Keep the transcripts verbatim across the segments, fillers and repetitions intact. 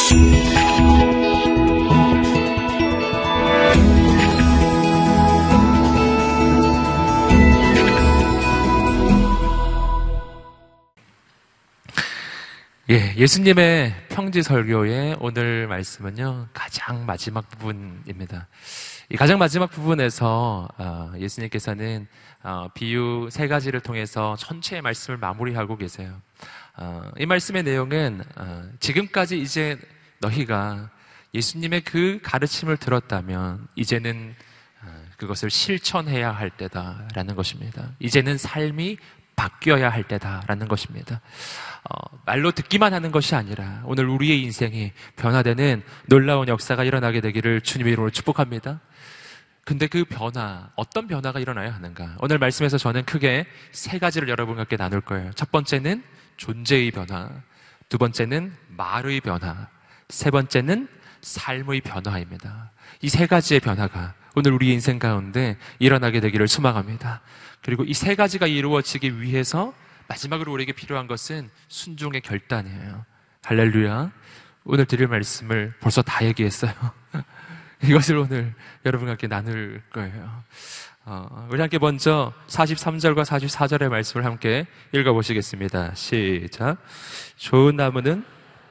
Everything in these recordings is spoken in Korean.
예, 예수님의 평지 설교의 오늘 말씀은요, 가장 마지막 부분입니다. 이 가장 마지막 부분에서 어, 예수님께서는 어, 비유 세 가지를 통해서 전체의 말씀을 마무리하고 계세요. 어, 이 말씀의 내용은 어, 지금까지 이제 너희가 예수님의 그 가르침을 들었다면 이제는 어, 그것을 실천해야 할 때다라는 것입니다. 이제는 삶이 바뀌어야 할 때다라는 것입니다. 어, 말로 듣기만 하는 것이 아니라 오늘 우리의 인생이 변화되는 놀라운 역사가 일어나게 되기를 주님의 이름으로 축복합니다. 근데 그 변화, 어떤 변화가 일어나야 하는가? 오늘 말씀에서 저는 크게 세 가지를 여러분과 함께 나눌 거예요. 첫 번째는 존재의 변화, 두 번째는 말의 변화, 세 번째는 삶의 변화입니다. 이 세 가지의 변화가 오늘 우리 인생 가운데 일어나게 되기를 소망합니다. 그리고 이 세 가지가 이루어지기 위해서 마지막으로 우리에게 필요한 것은 순종의 결단이에요. 할렐루야. 오늘 드릴 말씀을 벌써 다 얘기했어요. 이것을 오늘 여러분과 함께 나눌 거예요. 어, 우리 함께 먼저 사십삼 절과 사십사 절의 말씀을 함께 읽어보시겠습니다. 시작. 좋은 나무는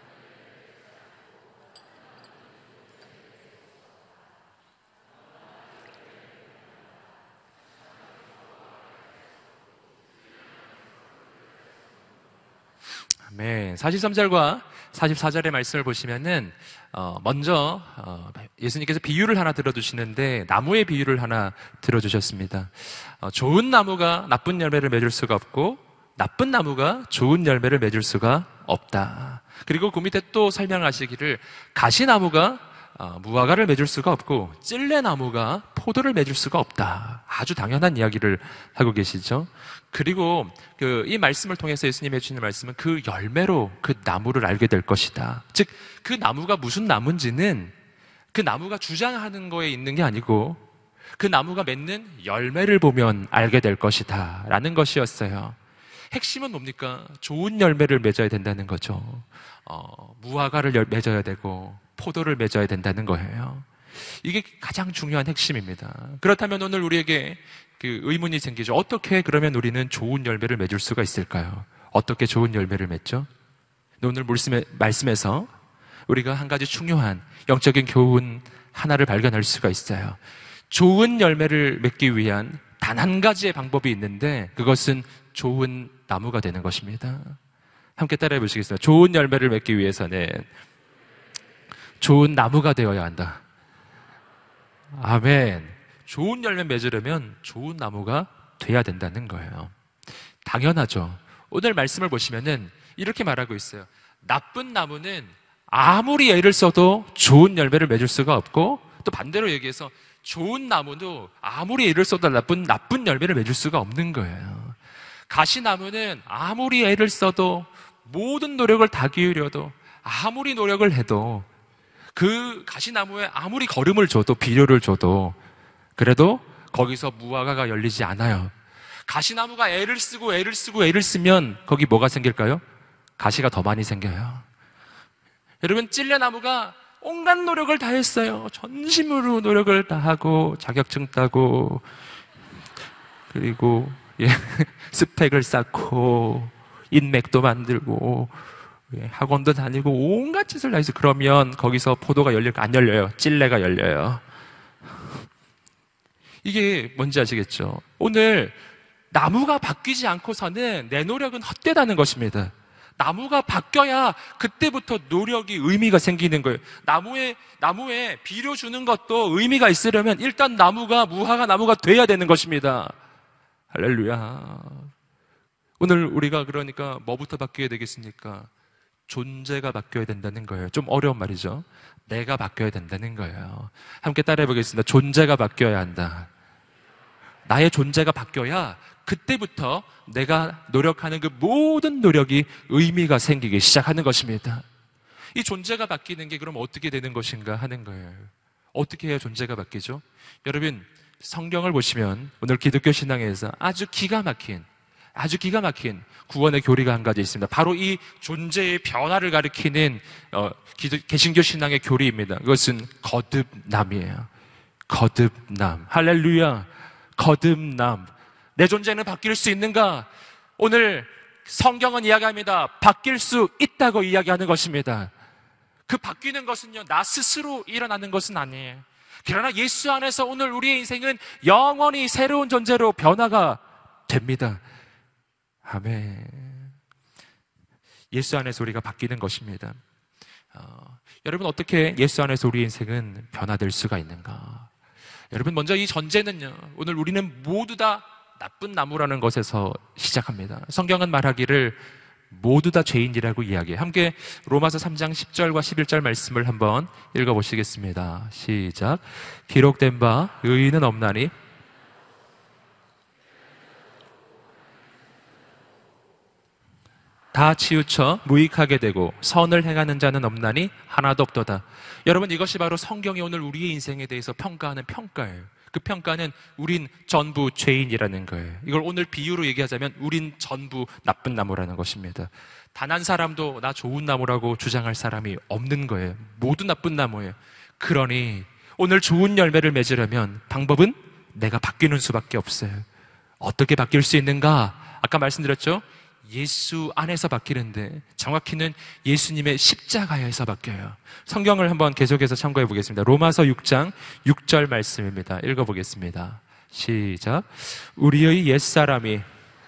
네, 사십삼 절과 사십사 절의 말씀을 보시면은 어, 먼저 어, 예수님께서 비유를 하나 들어주시는데 나무의 비유를 하나 들어주셨습니다. 어, 좋은 나무가 나쁜 열매를 맺을 수가 없고 나쁜 나무가 좋은 열매를 맺을 수가 없다. 그리고 그 밑에 또 설명하시기를 가시나무가 어, 무화과를 맺을 수가 없고 찔레나무가 포도를 맺을 수가 없다. 아주 당연한 이야기를 하고 계시죠. 그리고 그 이 말씀을 통해서 예수님이 해주시는 말씀은 그 열매로 그 나무를 알게 될 것이다. 즉 그 나무가 무슨 나무인지는 그 나무가 주장하는 거에 있는 게 아니고 그 나무가 맺는 열매를 보면 알게 될 것이다 라는 것이었어요. 핵심은 뭡니까? 좋은 열매를 맺어야 된다는 거죠. 어, 무화과를 열, 맺어야 되고 포도를 맺어야 된다는 거예요. 이게 가장 중요한 핵심입니다. 그렇다면 오늘 우리에게 그 의문이 생기죠. 어떻게 그러면 우리는 좋은 열매를 맺을 수가 있을까요? 어떻게 좋은 열매를 맺죠? 오늘 말씀에, 말씀에서 우리가 한 가지 중요한 영적인 교훈 하나를 발견할 수가 있어요. 좋은 열매를 맺기 위한 단 한 가지의 방법이 있는데 그것은 좋은 나무가 되는 것입니다. 함께 따라해 보시겠습니다. 좋은 열매를 맺기 위해서는 좋은 나무가 되어야 한다. 아멘. 좋은 열매 맺으려면 좋은 나무가 돼야 된다는 거예요. 당연하죠. 오늘 말씀을 보시면은 이렇게 말하고 있어요. 나쁜 나무는 아무리 애를 써도 좋은 열매를 맺을 수가 없고 또 반대로 얘기해서 좋은 나무도 아무리 애를 써도 나쁜, 나쁜 열매를 맺을 수가 없는 거예요. 가시나무는 아무리 애를 써도 모든 노력을 다 기울여도 아무리 노력을 해도 그 가시나무에 아무리 거름을 줘도 비료를 줘도 그래도 거기서 무화과가 열리지 않아요. 가시나무가 애를 쓰고 애를 쓰고 애를 쓰면 거기 뭐가 생길까요? 가시가 더 많이 생겨요. 여러분 찔레나무가 온갖 노력을 다 했어요. 전심으로 노력을 다 하고 자격증 따고 그리고 예, 스펙을 쌓고 인맥도 만들고 예, 학원도 다니고 온갖 짓을 다 해서 그러면 거기서 포도가 열릴까? 안 열려요. 찔레가 열려요. 이게 뭔지 아시겠죠? 오늘 나무가 바뀌지 않고서는 내 노력은 헛되다는 것입니다. 나무가 바뀌어야 그때부터 노력이 의미가 생기는 거예요. 나무에, 나무에 비료 주는 것도 의미가 있으려면 일단 나무가 무화과 나무가 돼야 되는 것입니다. 할렐루야. 오늘 우리가 그러니까 뭐부터 바뀌어야 되겠습니까? 존재가 바뀌어야 된다는 거예요. 좀 어려운 말이죠. 내가 바뀌어야 된다는 거예요. 함께 따라해 보겠습니다. 존재가 바뀌어야 한다. 나의 존재가 바뀌어야 그때부터 내가 노력하는 그 모든 노력이 의미가 생기기 시작하는 것입니다. 이 존재가 바뀌는 게 그럼 어떻게 되는 것인가 하는 거예요. 어떻게 해야 존재가 바뀌죠? 여러분 성경을 보시면 오늘 기독교 신앙에서 아주 기가 막힌 아주 기가 막힌 구원의 교리가 한 가지 있습니다. 바로 이 존재의 변화를 가리키는 어, 기도, 개신교 신앙의 교리입니다. 그것은 거듭남이에요. 거듭남. 할렐루야. 거듭남. 내 존재는 바뀔 수 있는가? 오늘 성경은 이야기합니다. 바뀔 수 있다고 이야기하는 것입니다. 그 바뀌는 것은요, 나 스스로 일어나는 것은 아니에요. 그러나 예수 안에서 오늘 우리의 인생은 영원히 새로운 존재로 변화가 됩니다. 아멘. 예수 안에서 우리가 바뀌는 것입니다. 어, 여러분, 어떻게 예수 안에서 우리의 인생은 변화될 수가 있는가? 여러분, 먼저 이 전제는요, 오늘 우리는 모두 다 나쁜 나무라는 것에서 시작합니다. 성경은 말하기를 모두 다 죄인이라고 이야기해요. 함께 로마서 삼 장 십 절과 십일 절 말씀을 한번 읽어보시겠습니다. 시작. 기록된 바 의인은 없나니 다 치우쳐 무익하게 되고 선을 행하는 자는 없나니 하나도 없도다. 여러분, 이것이 바로 성경이 오늘 우리의 인생에 대해서 평가하는 평가예요. 그 평가는 우린 전부 죄인이라는 거예요. 이걸 오늘 비유로 얘기하자면 우린 전부 나쁜 나무라는 것입니다. 단 한 사람도 나 좋은 나무라고 주장할 사람이 없는 거예요. 모두 나쁜 나무예요. 그러니 오늘 좋은 열매를 맺으려면 방법은 내가 바뀌는 수밖에 없어요. 어떻게 바뀔 수 있는가? 아까 말씀드렸죠? 예수 안에서 바뀌는데 정확히는 예수님의 십자가에서 바뀌어요. 성경을 한번 계속해서 참고해 보겠습니다. 로마서 육 장 육 절 말씀입니다. 읽어보겠습니다. 시작. 우리의 옛사람이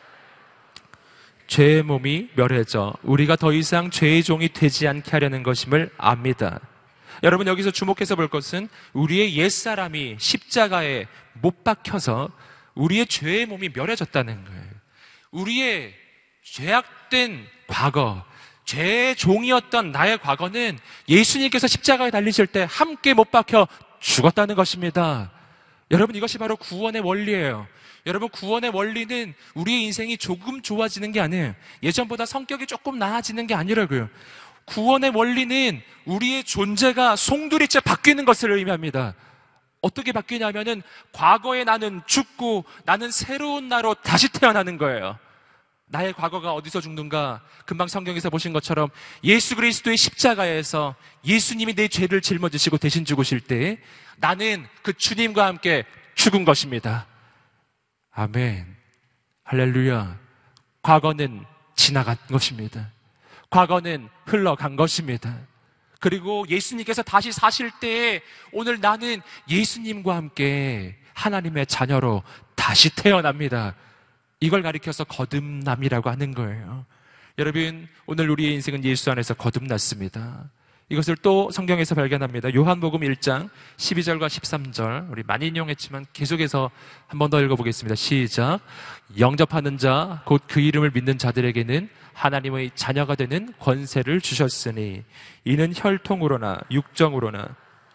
죄의 몸이 멸해져 우리가 더 이상 죄의 종이 되지 않게 하려는 것임을 압니다. 여러분, 여기서 주목해서 볼 것은 우리의 옛사람이 십자가에 못 박혀서 우리의 죄의 몸이 멸해졌다는 거예요. 우리의 죄악된 과거, 죄의 종이었던 나의 과거는 예수님께서 십자가에 달리실 때 함께 못 박혀 죽었다는 것입니다. 여러분, 이것이 바로 구원의 원리예요. 여러분, 구원의 원리는 우리의 인생이 조금 좋아지는 게 아니에요. 예전보다 성격이 조금 나아지는 게 아니라고요. 구원의 원리는 우리의 존재가 송두리째 바뀌는 것을 의미합니다. 어떻게 바뀌냐면은 과거에 나는 죽고 나는 새로운 나로 다시 태어나는 거예요. 나의 과거가 어디서 죽는가? 금방 성경에서 보신 것처럼 예수 그리스도의 십자가에서 예수님이 내 죄를 짊어지시고 대신 죽으실 때 나는 그 주님과 함께 죽은 것입니다. 아멘. 할렐루야. 과거는 지나간 것입니다. 과거는 흘러간 것입니다. 그리고 예수님께서 다시 사실 때에 오늘 나는 예수님과 함께 하나님의 자녀로 다시 태어납니다. 이걸 가리켜서 거듭남이라고 하는 거예요. 여러분, 오늘 우리의 인생은 예수 안에서 거듭났습니다. 이것을 또 성경에서 발견합니다. 요한복음 일 장 십이 절과 십삼 절, 우리 많이 인용했지만 계속해서 한 번 더 읽어보겠습니다. 시작. 영접하는 자, 곧 그 이름을 믿는 자들에게는 하나님의 자녀가 되는 권세를 주셨으니 이는 혈통으로나 육정으로나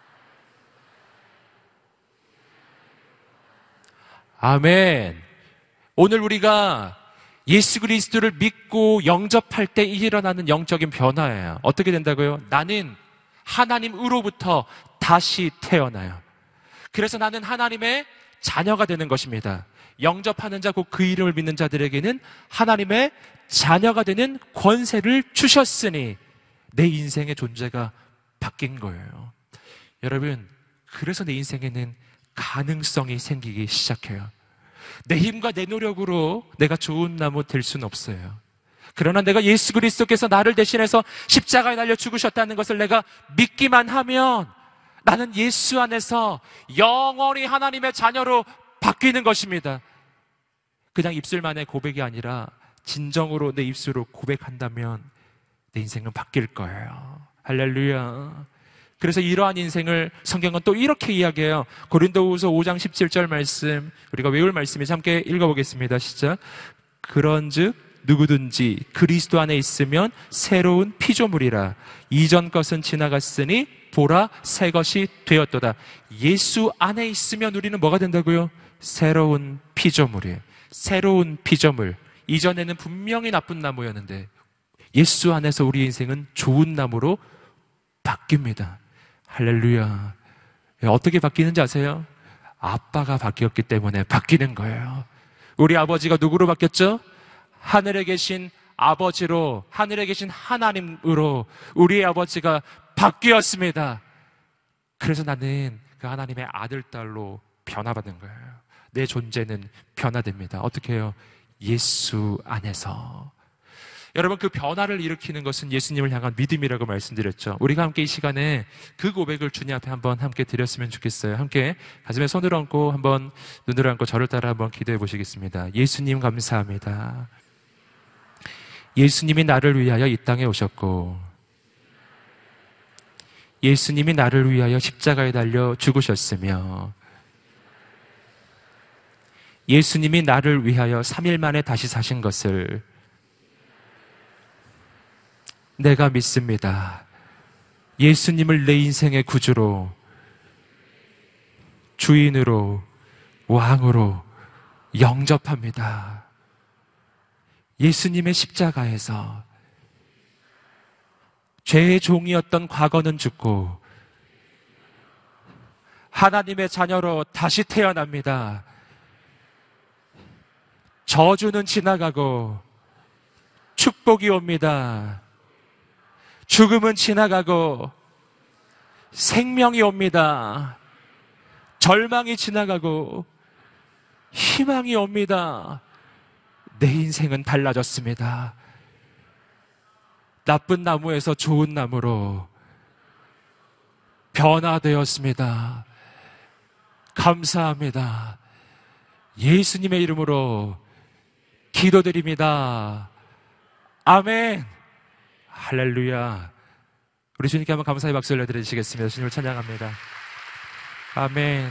아멘. 오늘 우리가 예수 그리스도를 믿고 영접할 때 일어나는 영적인 변화예요. 어떻게 된다고요? 나는 하나님으로부터 다시 태어나요. 그래서 나는 하나님의 자녀가 되는 것입니다. 영접하는 자, 곧 그 이름을 믿는 자들에게는 하나님의 자녀가 되는 권세를 주셨으니 내 인생의 존재가 바뀐 거예요. 여러분, 그래서 내 인생에는 가능성이 생기기 시작해요. 내 힘과 내 노력으로 내가 좋은 나무 될 수는 없어요. 그러나 내가 예수 그리스도께서 나를 대신해서 십자가에 달려 죽으셨다는 것을 내가 믿기만 하면 나는 예수 안에서 영원히 하나님의 자녀로 바뀌는 것입니다. 그냥 입술만의 고백이 아니라 진정으로 내 입술로 고백한다면 내 인생은 바뀔 거예요. 할렐루야. 그래서 이러한 인생을 성경은 또 이렇게 이야기해요. 고린도후서 오 장 십칠 절 말씀, 우리가 외울 말씀이지 함께 읽어보겠습니다. 시작. 그런즉 누구든지 그리스도 안에 있으면 새로운 피조물이라. 이전 것은 지나갔으니 보라 새 것이 되었도다. 예수 안에 있으면 우리는 뭐가 된다고요? 새로운 피조물이에요. 새로운 피조물. 이전에는 분명히 나쁜 나무였는데 예수 안에서 우리 인생은 좋은 나무로 바뀝니다. 할렐루야. 어떻게 바뀌는지 아세요? 아빠가 바뀌었기 때문에 바뀌는 거예요. 우리 아버지가 누구로 바뀌었죠? 하늘에 계신 아버지로, 하늘에 계신 하나님으로 우리의 아버지가 바뀌었습니다. 그래서 나는 그 하나님의 아들, 딸로 변화받는 거예요. 내 존재는 변화됩니다. 어떻게 해요? 예수 안에서. 여러분, 그 변화를 일으키는 것은 예수님을 향한 믿음이라고 말씀드렸죠. 우리가 함께 이 시간에 그 고백을 주님 앞에 한번 함께 드렸으면 좋겠어요. 함께 가슴에 손을 얹고 한번 눈을 얹고 저를 따라 한번 기도해 보시겠습니다. 예수님 감사합니다. 예수님이 나를 위하여 이 땅에 오셨고, 예수님이 나를 위하여 십자가에 달려 죽으셨으며, 예수님이 나를 위하여 삼 일 만에 다시 사신 것을 내가 믿습니다. 예수님을 내 인생의 구주로, 주인으로, 왕으로 영접합니다. 예수님의 십자가에서 죄의 종이었던 과거는 죽고 하나님의 자녀로 다시 태어납니다. 저주는 지나가고 축복이 옵니다. 죽음은 지나가고 생명이 옵니다. 절망이 지나가고 희망이 옵니다. 내 인생은 달라졌습니다. 나쁜 나무에서 좋은 나무로 변화되었습니다. 감사합니다. 예수님의 이름으로 기도드립니다. 아멘. 할렐루야. 우리 주님께 한번 감사의 박수를 내드리시겠습니다. 주님을 찬양합니다. 아멘.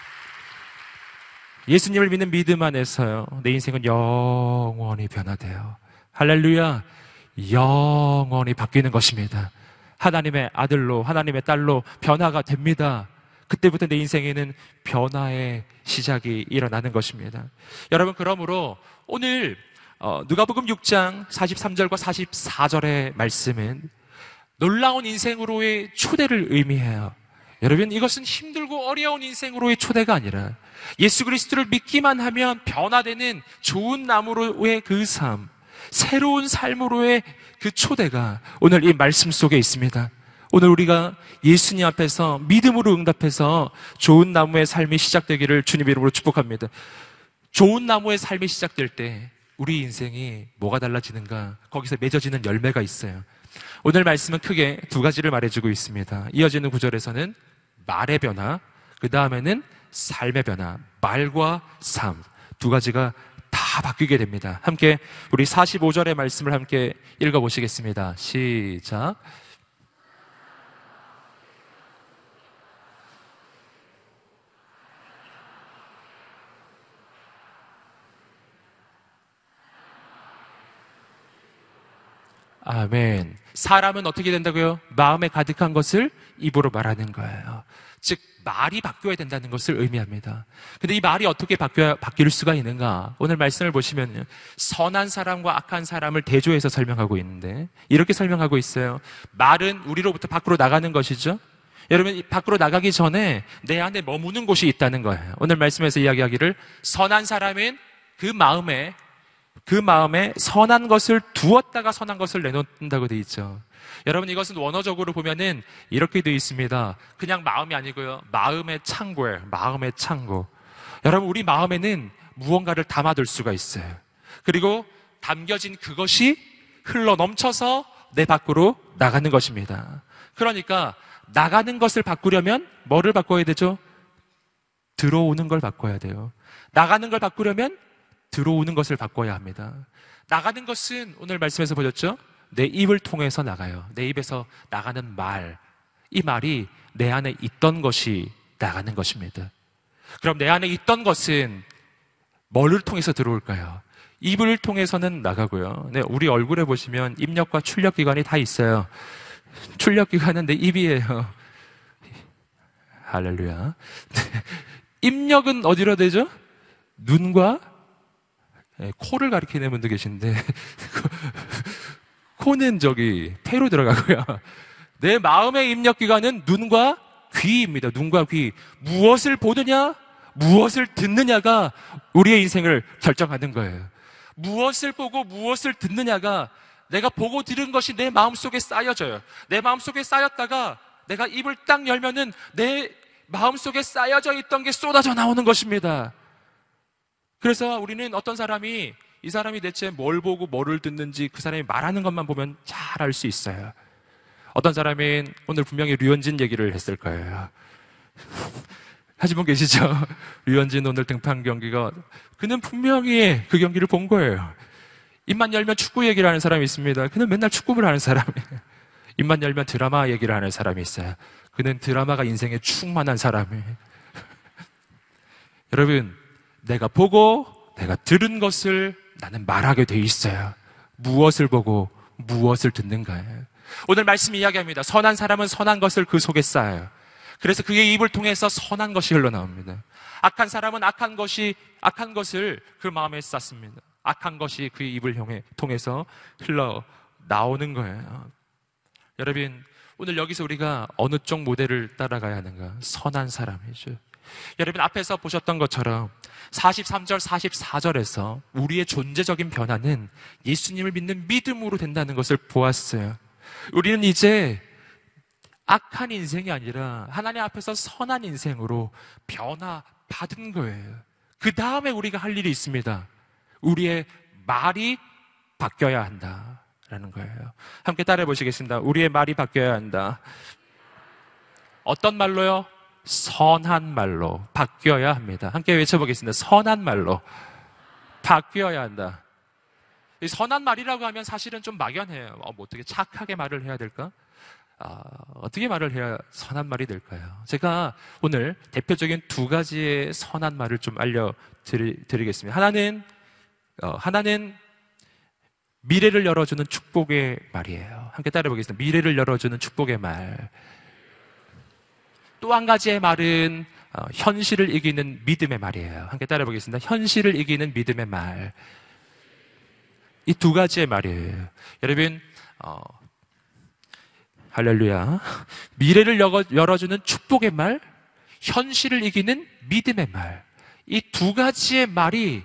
예수님을 믿는 믿음 안에서요, 내 인생은 영원히 변화돼요. 할렐루야. 영원히 바뀌는 것입니다. 하나님의 아들로, 하나님의 딸로 변화가 됩니다. 그때부터 내 인생에는 변화의 시작이 일어나는 것입니다. 여러분, 그러므로 오늘 어, 누가복음 육 장 사십삼 절과 사십사 절의 말씀은 놀라운 인생으로의 초대를 의미해요. 여러분, 이것은 힘들고 어려운 인생으로의 초대가 아니라 예수 그리스도를 믿기만 하면 변화되는 좋은 나무로의 그 삶, 새로운 삶으로의 그 초대가 오늘 이 말씀 속에 있습니다. 오늘 우리가 예수님 앞에서 믿음으로 응답해서 좋은 나무의 삶이 시작되기를 주님 이름으로 축복합니다. 좋은 나무의 삶이 시작될 때 우리 인생이 뭐가 달라지는가? 거기서 맺어지는 열매가 있어요. 오늘 말씀은 크게 두 가지를 말해주고 있습니다. 이어지는 구절에서는 말의 변화, 그 다음에는 삶의 변화, 말과 삶, 두 가지가 다 바뀌게 됩니다. 함께 우리 사십오 절의 말씀을 함께 읽어보시겠습니다. 시작. 아멘. 사람은 어떻게 된다고요? 마음에 가득한 것을 입으로 말하는 거예요. 즉, 말이 바뀌어야 된다는 것을 의미합니다. 근데 이 말이 어떻게 바뀌어야, 바뀔 수가 있는가? 오늘 말씀을 보시면 선한 사람과 악한 사람을 대조해서 설명하고 있는데 이렇게 설명하고 있어요. 말은 우리로부터 밖으로 나가는 것이죠. 여러분, 밖으로 나가기 전에 내 안에 머무는 곳이 있다는 거예요. 오늘 말씀에서 이야기하기를 선한 사람은 그 마음에 그 마음에 선한 것을 두었다가 선한 것을 내놓는다고 되어 있죠. 여러분, 이것은 원어적으로 보면은 이렇게 되어 있습니다. 그냥 마음이 아니고요, 마음의 창고예요. 마음의 창고. 여러분, 우리 마음에는 무언가를 담아둘 수가 있어요. 그리고 담겨진 그것이 흘러 넘쳐서 내 밖으로 나가는 것입니다. 그러니까 나가는 것을 바꾸려면 뭐를 바꿔야 되죠? 들어오는 걸 바꿔야 돼요. 나가는 걸 바꾸려면 들어오는 것을 바꿔야 합니다. 나가는 것은 오늘 말씀에서 보셨죠? 내 입을 통해서 나가요. 내 입에서 나가는 말, 이 말이 내 안에 있던 것이 나가는 것입니다. 그럼 내 안에 있던 것은 뭐를 통해서 들어올까요? 입을 통해서는 나가고요. 네, 우리 얼굴에 보시면 입력과 출력기관이 다 있어요. 출력기관은 내 입이에요. 할렐루야. 입력은 어디로 되죠? 눈과 네, 코를 가리키는 분도 계신데 코는 저기 폐로 들어가고요. 내 마음의 입력기관은 눈과 귀입니다. 눈과 귀. 무엇을 보느냐, 무엇을 듣느냐가 우리의 인생을 결정하는 거예요. 무엇을 보고 무엇을 듣느냐가 내가 보고 들은 것이 내 마음속에 쌓여져요. 내 마음속에 쌓였다가 내가 입을 딱 열면은 내 마음속에 쌓여져 있던 게 쏟아져 나오는 것입니다. 그래서 우리는 어떤 사람이 이 사람이 대체 뭘 보고 뭐를 듣는지 그 사람이 말하는 것만 보면 잘 알 수 있어요. 어떤 사람은 오늘 분명히 류현진 얘기를 했을 거예요. 하신 분 계시죠? 류현진 오늘 등판 경기가, 그는 분명히 그 경기를 본 거예요. 입만 열면 축구 얘기를 하는 사람이 있습니다. 그는 맨날 축구를 하는 사람이에요. 입만 열면 드라마 얘기를 하는 사람이 있어요. 그는 드라마가 인생에 충만한 사람이에요. 여러분, 내가 보고 내가 들은 것을 나는 말하게 돼 있어요. 무엇을 보고 무엇을 듣는가요? 오늘 말씀이 이야기합니다. 선한 사람은 선한 것을 그 속에 쌓아요. 그래서 그의 입을 통해서 선한 것이 흘러나옵니다. 악한 사람은 악한 것이 악한 것을 그 마음에 쌓습니다. 악한 것이 그의 입을 통해서 흘러나오는 거예요. 여러분, 오늘 여기서 우리가 어느 쪽 모델을 따라가야 하는가? 선한 사람이죠. 여러분, 앞에서 보셨던 것처럼 사십삼 절, 사십사 절에서 우리의 존재적인 변화는 예수님을 믿는 믿음으로 된다는 것을 보았어요. 우리는 이제 악한 인생이 아니라 하나님 앞에서 선한 인생으로 변화받은 거예요. 그 다음에 우리가 할 일이 있습니다. 우리의 말이 바뀌어야 한다라는 거예요. 함께 따라해 보시겠습니다. 우리의 말이 바뀌어야 한다. 어떤 말로요? 선한 말로 바뀌어야 합니다. 함께 외쳐보겠습니다. 선한 말로 바뀌어야 한다. 이 선한 말이라고 하면 사실은 좀 막연해요. 어, 뭐 어떻게 착하게 말을 해야 될까? 아, 어떻게 말을 해야 선한 말이 될까요? 제가 오늘 대표적인 두 가지의 선한 말을 좀 알려드리겠습니다. 하나는 어, 하나는 미래를 열어주는 축복의 말이에요. 함께 따라해보겠습니다. 미래를 열어주는 축복의 말. 또 한 가지의 말은 어, 현실을 이기는 믿음의 말이에요. 함께 따라해보겠습니다. 현실을 이기는 믿음의 말. 이 두 가지의 말이에요. 여러분, 어, 할렐루야. 미래를 열어주는 축복의 말, 현실을 이기는 믿음의 말. 이 두 가지의 말이,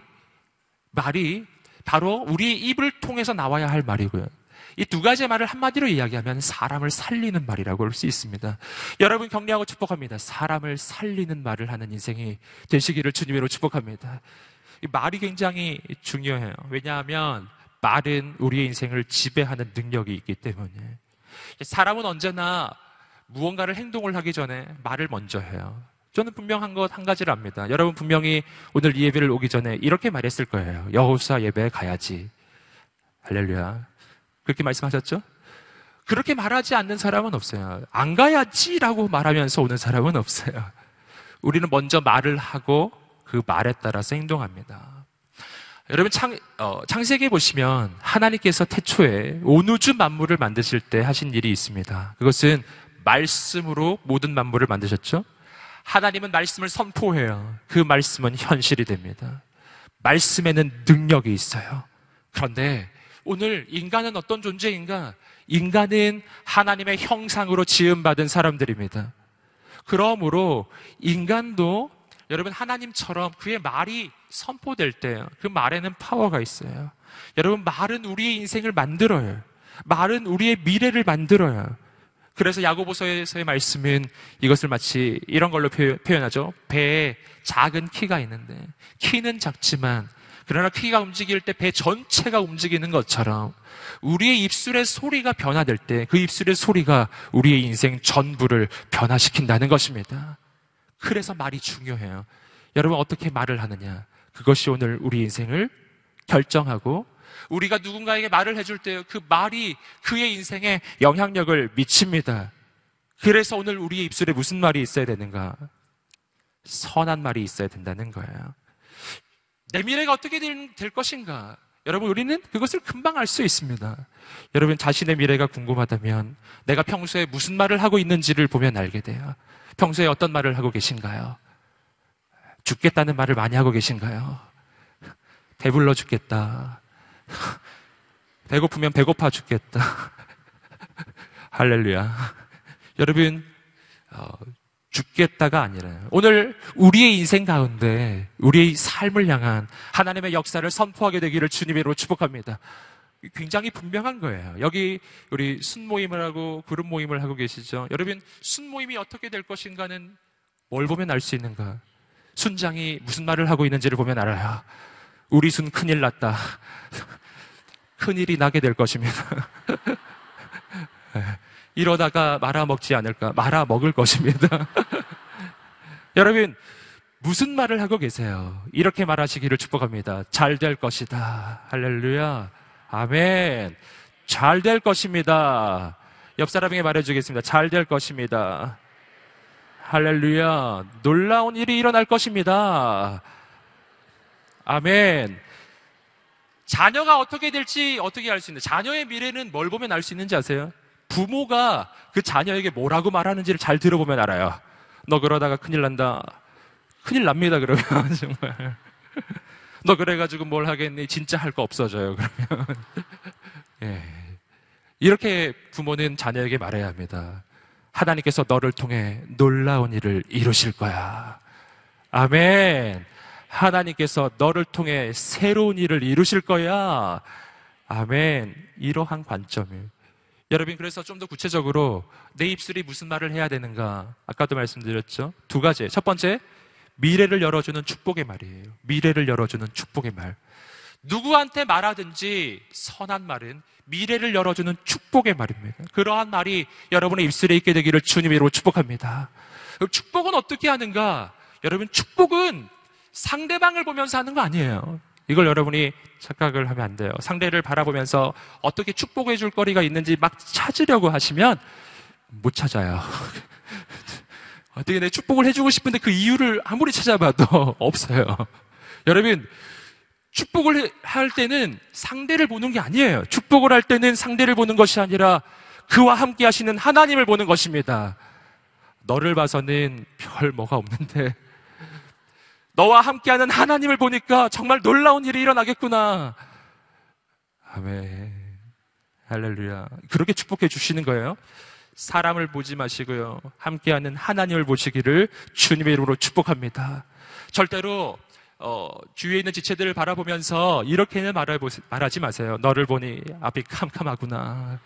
말이 바로 우리의 입을 통해서 나와야 할 말이고요. 이 두 가지의 말을 한마디로 이야기하면 사람을 살리는 말이라고 할 수 있습니다. 여러분 격려하고 축복합니다. 사람을 살리는 말을 하는 인생이 되시기를 주님으로 축복합니다. 이 말이 굉장히 중요해요. 왜냐하면 말은 우리의 인생을 지배하는 능력이 있기 때문에. 사람은 언제나 무언가를 행동을 하기 전에 말을 먼저 해요. 저는 분명한 것 한 가지를 압니다. 여러분 분명히 오늘 이 예배를 오기 전에 이렇게 말했을 거예요. 여호수아 예배에 가야지. 할렐루야. 그렇게 말씀하셨죠? 그렇게 말하지 않는 사람은 없어요. 안 가야지라고 말하면서 오는 사람은 없어요. 우리는 먼저 말을 하고 그 말에 따라서 행동합니다. 여러분 창, 어, 창세기에 보시면 하나님께서 태초에 온 우주 만물을 만드실 때 하신 일이 있습니다. 그것은 말씀으로 모든 만물을 만드셨죠. 하나님은 말씀을 선포해요. 그 말씀은 현실이 됩니다. 말씀에는 능력이 있어요. 그런데 오늘 인간은 어떤 존재인가? 인간은 하나님의 형상으로 지음받은 사람들입니다. 그러므로 인간도 여러분 하나님처럼 그의 말이 선포될 때 그 말에는 파워가 있어요. 여러분 말은 우리의 인생을 만들어요. 말은 우리의 미래를 만들어요. 그래서 야고보서에서의 말씀은 이것을 마치 이런 걸로 표현하죠. 배에 작은 키가 있는데 키는 작지만 그러나 키가 움직일 때 배 전체가 움직이는 것처럼 우리의 입술의 소리가 변화될 때 그 입술의 소리가 우리의 인생 전부를 변화시킨다는 것입니다. 그래서 말이 중요해요. 여러분 어떻게 말을 하느냐? 그것이 오늘 우리 인생을 결정하고 우리가 누군가에게 말을 해줄 때 그 말이 그의 인생에 영향력을 미칩니다. 그래서 오늘 우리의 입술에 무슨 말이 있어야 되는가? 선한 말이 있어야 된다는 거예요. 내 미래가 어떻게 될, 될 것인가? 여러분 우리는 그것을 금방 알 수 있습니다. 여러분 자신의 미래가 궁금하다면 내가 평소에 무슨 말을 하고 있는지를 보면 알게 돼요. 평소에 어떤 말을 하고 계신가요? 죽겠다는 말을 많이 하고 계신가요? 배불러 죽겠다. 배고프면 배고파 죽겠다. 할렐루야. 여러분 어, 죽겠다가 아니라 오늘 우리의 인생 가운데 우리의 삶을 향한 하나님의 역사를 선포하게 되기를 주님의 이름으로 축복합니다. 굉장히 분명한 거예요. 여기 우리 순모임을 하고 그룹 모임을 하고 계시죠. 여러분, 순모임이 어떻게 될 것인가는 뭘 보면 알 수 있는가? 순장이 무슨 말을 하고 있는지를 보면 알아요. 우리 순 큰일 났다. 큰일이 나게 될 것입니다. 이러다가 말아먹지 않을까? 말아먹을 것입니다. 여러분, 무슨 말을 하고 계세요? 이렇게 말하시기를 축복합니다. 잘 될 것이다. 할렐루야. 아멘. 잘 될 것입니다. 옆 사람에게 말해주겠습니다. 잘 될 것입니다. 할렐루야. 놀라운 일이 일어날 것입니다. 아멘. 자녀가 어떻게 될지 어떻게 알 수 있는지, 자녀의 미래는 뭘 보면 알 수 있는지 아세요? 부모가 그 자녀에게 뭐라고 말하는지를 잘 들어보면 알아요. 너 그러다가 큰일 난다. 큰일 납니다, 그러면. 정말. 너 그래가지고 뭘 하겠니? 진짜 할 거 없어져요, 그러면. 예. 이렇게 부모는 자녀에게 말해야 합니다. 하나님께서 너를 통해 놀라운 일을 이루실 거야. 아멘. 하나님께서 너를 통해 새로운 일을 이루실 거야. 아멘. 이러한 관점이에요. 여러분, 그래서 좀 더 구체적으로 내 입술이 무슨 말을 해야 되는가? 아까도 말씀드렸죠? 두 가지. 첫 번째, 미래를 열어주는 축복의 말이에요. 미래를 열어주는 축복의 말. 누구한테 말하든지 선한 말은 미래를 열어주는 축복의 말입니다. 그러한 말이 여러분의 입술에 있게 되기를 주님의 이름으로 축복합니다. 축복은 어떻게 하는가? 여러분, 축복은 상대방을 보면서 하는 거 아니에요. 이걸 여러분이 착각을 하면 안 돼요. 상대를 바라보면서 어떻게 축복해 줄 거리가 있는지 막 찾으려고 하시면 못 찾아요. 어떻게 내 축복을 해주고 싶은데 그 이유를 아무리 찾아봐도 없어요. 여러분, 축복을 할 때는 상대를 보는 게 아니에요. 축복을 할 때는 상대를 보는 것이 아니라 그와 함께 하시는 하나님을 보는 것입니다. 너를 봐서는 별 뭐가 없는데 너와 함께하는 하나님을 보니까 정말 놀라운 일이 일어나겠구나. 아멘. 할렐루야. 그렇게 축복해 주시는 거예요. 사람을 보지 마시고요, 함께하는 하나님을 보시기를 주님의 이름으로 축복합니다. 절대로 어, 주위에 있는 지체들을 바라보면서 이렇게는 말해보시, 말하지 마세요. 너를 보니 앞이 캄캄하구나.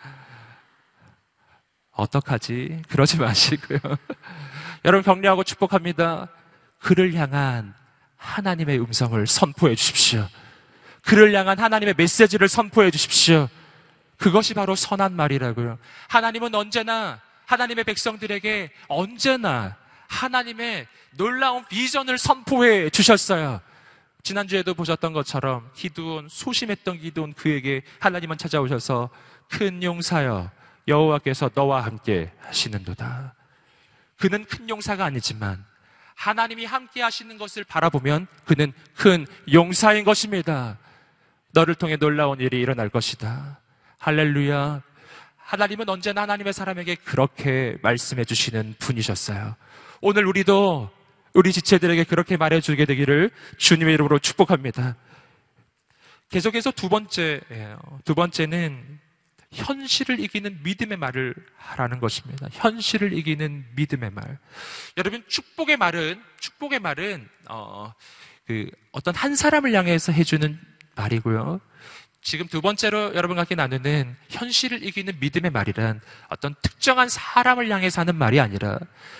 어떡하지? 그러지 마시고요. 여러분, 격려하고 축복합니다. 그를 향한 하나님의 음성을 선포해 주십시오. 그를 향한 하나님의 메시지를 선포해 주십시오. 그것이 바로 선한 말이라고요. 하나님은 언제나 하나님의 백성들에게 언제나 하나님의 놀라운 비전을 선포해 주셨어요. 지난주에도 보셨던 것처럼 기드온, 소심했던 기드온, 그에게 하나님은 찾아오셔서 큰 용사여, 여호와께서 너와 함께 하시는도다. 그는 큰 용사가 아니지만 하나님이 함께 하시는 것을 바라보면 그는 큰 용사인 것입니다. 너를 통해 놀라운 일이 일어날 것이다. 할렐루야. 하나님은 언제나 하나님의 사람에게 그렇게 말씀해 주시는 분이셨어요. 오늘 우리도 우리 지체들에게 그렇게 말해주게 되기를 주님의 이름으로 축복합니다. 계속해서 두 번째예요. 두 번째는 현실을 이기는 믿음의 말을 하라는 것입니다. 현실을 이기는 믿음의 말. 여러분, 축복의 말은 축복의 말은 어, 그 어떤 한 사람을 향해서 해주는 말이고요. 지금 두 번째로 여러분과 함께 나누는 현실을 이기는 믿음의 말이란 어떤 특정한 사람을 향해서 하는 말이 아니라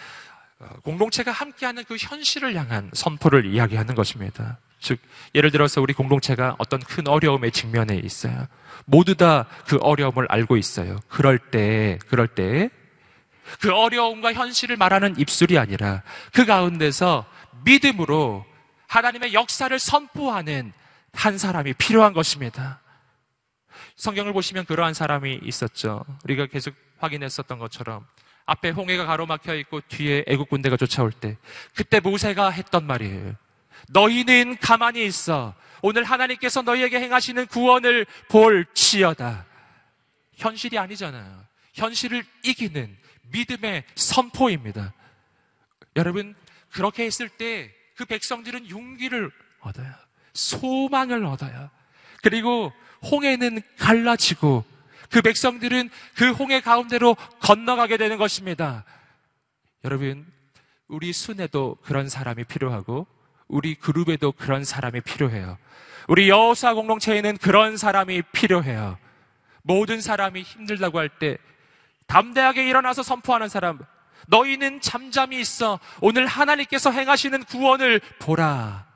공동체가 함께하는 그 현실을 향한 선포를 이야기하는 것입니다. 즉, 예를 들어서 우리 공동체가 어떤 큰 어려움에 직면해 있어요. 모두 다 그 어려움을 알고 있어요. 그럴 때, 그럴 때, 그 어려움과 현실을 말하는 입술이 아니라 그 가운데서 믿음으로 하나님의 역사를 선포하는 한 사람이 필요한 것입니다. 성경을 보시면 그러한 사람이 있었죠. 우리가 계속 확인했었던 것처럼 앞에 홍해가 가로막혀 있고 뒤에 애국 군대가 쫓아올 때, 그때 모세가 했던 말이에요. 너희는 가만히 있어. 오늘 하나님께서 너희에게 행하시는 구원을 볼지어다. 현실이 아니잖아요. 현실을 이기는 믿음의 선포입니다. 여러분, 그렇게 했을 때 그 백성들은 용기를 얻어요. 소망을 얻어요. 그리고 홍해는 갈라지고 그 백성들은 그 홍해 가운데로 건너가게 되는 것입니다. 여러분, 우리 순에도 그런 사람이 필요하고 우리 그룹에도 그런 사람이 필요해요. 우리 여호수아 공동체에는 그런 사람이 필요해요. 모든 사람이 힘들다고 할 때 담대하게 일어나서 선포하는 사람, 너희는 잠잠히 있어 오늘 하나님께서 행하시는 구원을 보라.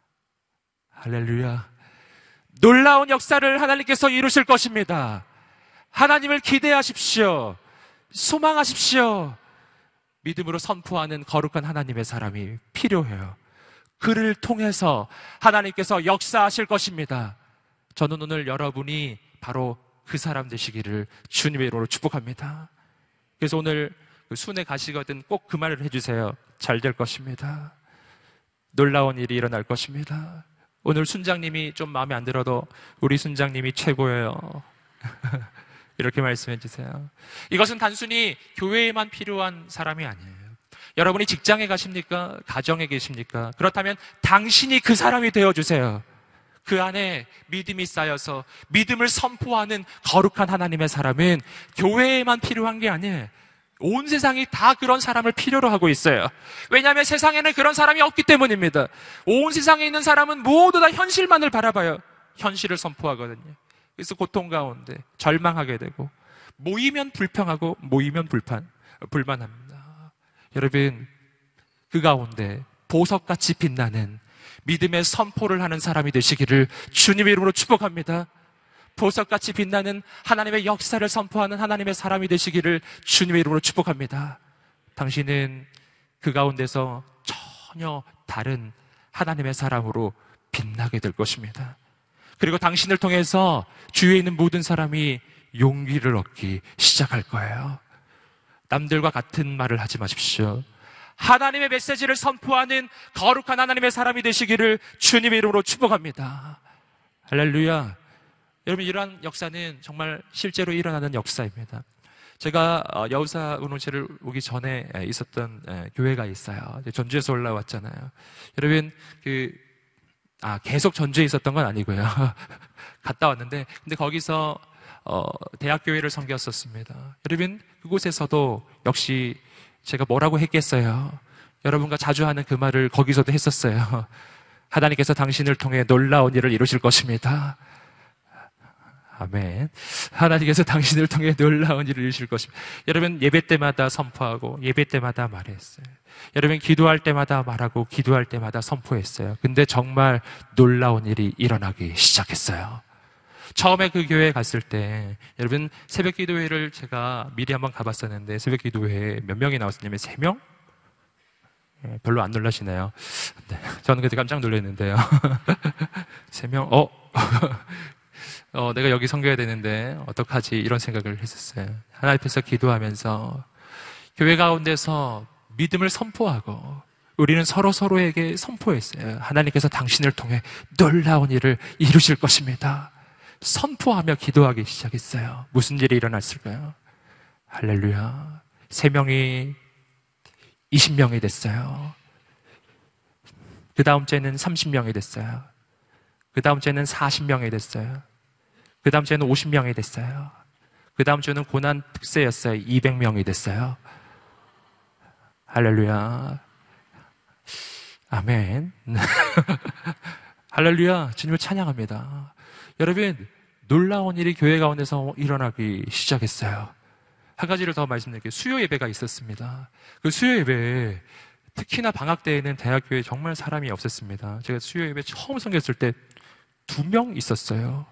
할렐루야. 놀라운 역사를 하나님께서 이루실 것입니다. 하나님을 기대하십시오. 소망하십시오. 믿음으로 선포하는 거룩한 하나님의 사람이 필요해요. 그를 통해서 하나님께서 역사하실 것입니다. 저는 오늘 여러분이 바로 그 사람 되시기를 주님의 이름으로 축복합니다. 그래서 오늘 순회 가시거든 꼭 그 말을 해주세요. 잘 될 것입니다. 놀라운 일이 일어날 것입니다. 오늘 순장님이 좀 마음에 안 들어도 우리 순장님이 최고예요. 이렇게 말씀해 주세요. 이것은 단순히 교회에만 필요한 사람이 아니에요. 여러분이 직장에 가십니까? 가정에 계십니까? 그렇다면 당신이 그 사람이 되어주세요. 그 안에 믿음이 쌓여서 믿음을 선포하는 거룩한 하나님의 사람은 교회에만 필요한 게 아니에요. 온 세상이 다 그런 사람을 필요로 하고 있어요. 왜냐하면 세상에는 그런 사람이 없기 때문입니다. 온 세상에 있는 사람은 모두 다 현실만을 바라봐요. 현실을 선포하거든요. 그래서 고통 가운데 절망하게 되고 모이면 불평하고 모이면 불판, 불만합니다. 여러분, 그 가운데 보석같이 빛나는 믿음의 선포를 하는 사람이 되시기를 주님의 이름으로 축복합니다. 보석같이 빛나는 하나님의 역사를 선포하는 하나님의 사람이 되시기를 주님의 이름으로 축복합니다. 당신은 그 가운데서 전혀 다른 하나님의 사람으로 빛나게 될 것입니다. 그리고 당신을 통해서 주위에 있는 모든 사람이 용기를 얻기 시작할 거예요. 남들과 같은 말을 하지 마십시오. 하나님의 메시지를 선포하는 거룩한 하나님의 사람이 되시기를 주님의 이름으로 축복합니다. 할렐루야. 여러분, 이러한 역사는 정말 실제로 일어나는 역사입니다. 제가 여우사 운동체를 오기 전에 있었던 교회가 있어요. 전주에서 올라왔잖아요. 여러분, 그, 아, 계속 전주에 있었던 건 아니고요. 갔다 왔는데, 근데 거기서, 어, 대학교회를 섬겼었습니다. 여러분, 그곳에서도 역시 제가 뭐라고 했겠어요? 여러분과 자주 하는 그 말을 거기서도 했었어요. 하나님께서 당신을 통해 놀라운 일을 이루실 것입니다. 아멘. 하나님께서 당신을 통해 놀라운 일을 이루실 것입니다. 여러분, 예배 때마다 선포하고 예배 때마다 말했어요. 여러분, 기도할 때마다 말하고 기도할 때마다 선포했어요. 근데 정말 놀라운 일이 일어나기 시작했어요. 처음에 그 교회에 갔을 때 여러분, 새벽 기도회를 제가 미리 한번 가봤었는데 새벽 기도회에 몇 명이 나왔었냐면 세 명? 네, 별로 안 놀라시네요. 네, 저는 그때 깜짝 놀랐는데요. 세 명? 어? 어, 내가 여기 섬겨야 되는데 어떡하지? 이런 생각을 했었어요. 하나님 앞에서 기도하면서 교회 가운데서 믿음을 선포하고 우리는 서로 서로에게 선포했어요. 하나님께서 당신을 통해 놀라운 일을 이루실 것입니다. 선포하며 기도하기 시작했어요. 무슨 일이 일어났을까요? 할렐루야. 세 명이 이십 명이 됐어요. 그 다음 주에는 삼십 명이 됐어요. 그 다음 주에는 사십 명이 됐어요. 그 다음 주에는 오십 명이 됐어요. 그 다음 주는 고난 특세였어요. 이백 명이 됐어요. 할렐루야. 아멘. 할렐루야. 주님을 찬양합니다. 여러분, 놀라운 일이 교회 가운데서 일어나기 시작했어요. 한 가지를 더 말씀드릴게요. 수요 예배가 있었습니다. 그 수요 예배에 특히나 방학 때에는 대학교에 정말 사람이 없었습니다. 제가 수요 예배 처음 섬겼을 때 두 명 있었어요.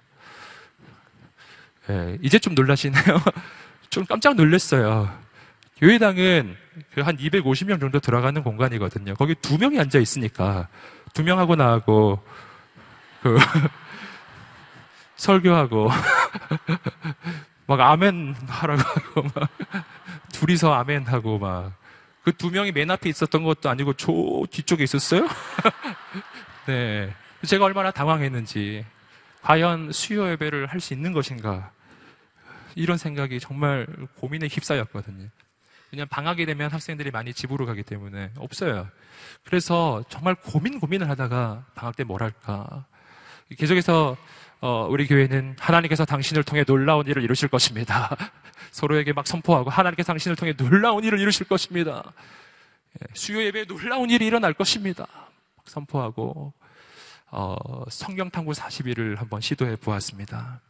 네, 이제 좀 놀라시네요. 좀 깜짝 놀랐어요. 교회당은 그 한 이백오십 명 정도 들어가는 공간이거든요. 거기 두 명이 앉아 있으니까 두 명하고 나하고 그 설교하고 막 아멘 하라고 하고 막 둘이서 아멘 하고 막 그 두 명이 맨 앞에 있었던 것도 아니고 저 뒤쪽에 있었어요. 네, 제가 얼마나 당황했는지, 과연 수요 예배를 할 수 있는 것인가, 이런 생각이 정말 고민에 휩싸였거든요. 왜냐하면 방학이 되면 학생들이 많이 집으로 가기 때문에 없어요. 그래서 정말 고민 고민을 하다가 방학 때 뭘 할까, 계속해서 어, 우리 교회는 하나님께서 당신을 통해 놀라운 일을 이루실 것입니다. 서로에게 막 선포하고 하나님께서 당신을 통해 놀라운 일을 이루실 것입니다. 수요 예배에 놀라운 일이 일어날 것입니다. 선포하고 어, 성경 탐구 사십 일을 한번 시도해 보았습니다.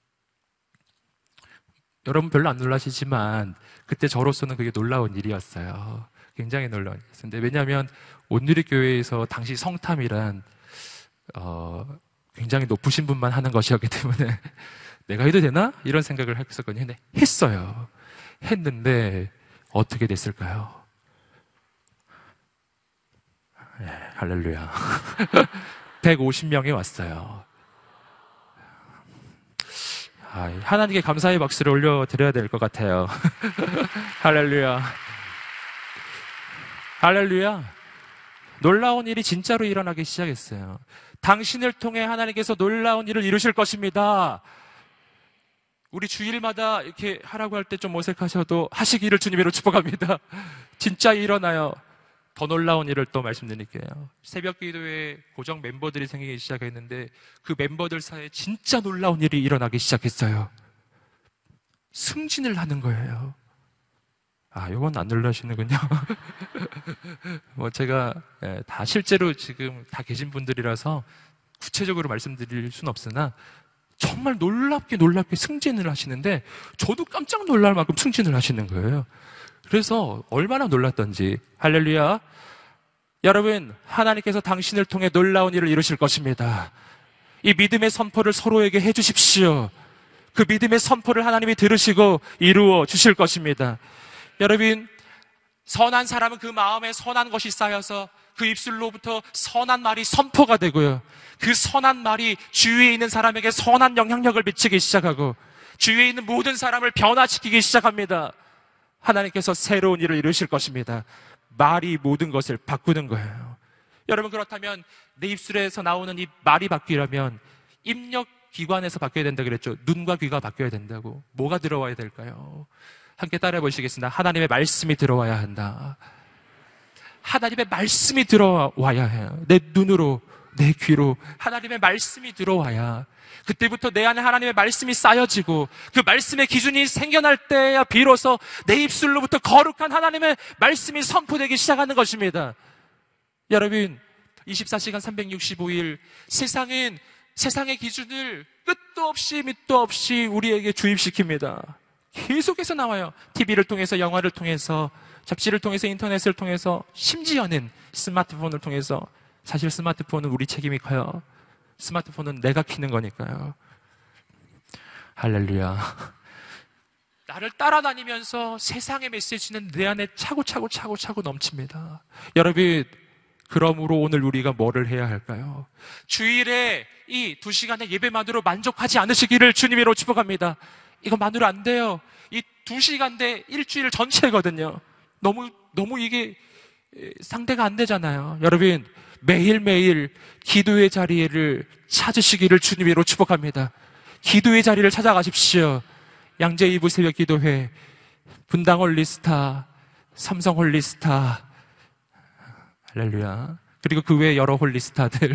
여러분 별로 안 놀라시지만 그때 저로서는 그게 놀라운 일이었어요. 굉장히 놀라운 일이었는데, 왜냐하면 온누리교회에서 당시 성탐이란 어, 굉장히 높으신 분만 하는 것이었기 때문에 내가 해도 되나? 이런 생각을 했었거든요. 근데 했어요. 했는데 어떻게 됐을까요? 네, 할렐루야. 백오십 명이 왔어요. 아, 하나님께 감사의 박수를 올려드려야 될 것 같아요. 할렐루야. 할렐루야. 놀라운 일이 진짜로 일어나기 시작했어요. 당신을 통해 하나님께서 놀라운 일을 이루실 것입니다. 우리 주일마다 이렇게 하라고 할 때 좀 어색하셔도 하시기를 주님으로 축복합니다. 진짜 일어나요. 더 놀라운 일을 또 말씀드릴게요. 새벽 기도에 고정 멤버들이 생기기 시작했는데 그 멤버들 사이에 진짜 놀라운 일이 일어나기 시작했어요. 승진을 하는 거예요. 아, 이건 안 놀라시는군요. 뭐 제가 다 실제로 지금 다 계신 분들이라서 구체적으로 말씀드릴 수는 없으나 정말 놀랍게 놀랍게 승진을 하시는데 저도 깜짝 놀랄 만큼 승진을 하시는 거예요. 그래서 얼마나 놀랐던지. 할렐루야. 여러분, 하나님께서 당신을 통해 놀라운 일을 이루실 것입니다. 이 믿음의 선포를 서로에게 해주십시오. 그 믿음의 선포를 하나님이 들으시고 이루어 주실 것입니다. 여러분, 선한 사람은 그 마음에 선한 것이 쌓여서 그 입술로부터 선한 말이 선포가 되고요. 그 선한 말이 주위에 있는 사람에게 선한 영향력을 미치기 시작하고 주위에 있는 모든 사람을 변화시키기 시작합니다. 하나님께서 새로운 일을 이루실 것입니다. 말이 모든 것을 바꾸는 거예요. 여러분, 그렇다면 내 입술에서 나오는 이 말이 바뀌려면 입력기관에서 바뀌어야 된다고 그랬죠. 눈과 귀가 바뀌어야 된다고. 뭐가 들어와야 될까요? 함께 따라해 보시겠습니다. 하나님의 말씀이 들어와야 한다. 하나님의 말씀이 들어와야 해요. 내 눈으로, 내 귀로 하나님의 말씀이 들어와야, 그때부터 내 안에 하나님의 말씀이 쌓여지고 그 말씀의 기준이 생겨날 때야 비로소 내 입술로부터 거룩한 하나님의 말씀이 선포되기 시작하는 것입니다. 여러분, 이십사 시간 삼백육십오 일 세상은 세상의 기준을 끝도 없이 밑도 없이 우리에게 주입시킵니다. 계속해서 나와요. 티비를 통해서, 영화를 통해서, 잡지를 통해서, 인터넷을 통해서, 심지어는 스마트폰을 통해서. 사실 스마트폰은 우리 책임이 커요. 스마트폰은 내가 키는 거니까요. 할렐루야. 나를 따라다니면서 세상의 메시지는 내 안에 차고차고 차고차고 넘칩니다. 여러분, 그러므로 오늘 우리가 뭐를 해야 할까요? 주일에 이 두 시간의 예배만으로 만족하지 않으시기를 주님으로 축복합니다. 이거만으로 안 돼요. 이 두 시간 대 일주일 전체거든요. 너무, 너무 이게 상대가 안 되잖아요. 여러분, 매일매일 기도의 자리를 찾으시기를 주님으로 축복합니다. 기도의 자리를 찾아가십시오. 양재 이부 새벽 기도회, 분당 홀리스타, 삼성 홀리스타, 할렐루야. 그리고 그 외에 여러 홀리스타들.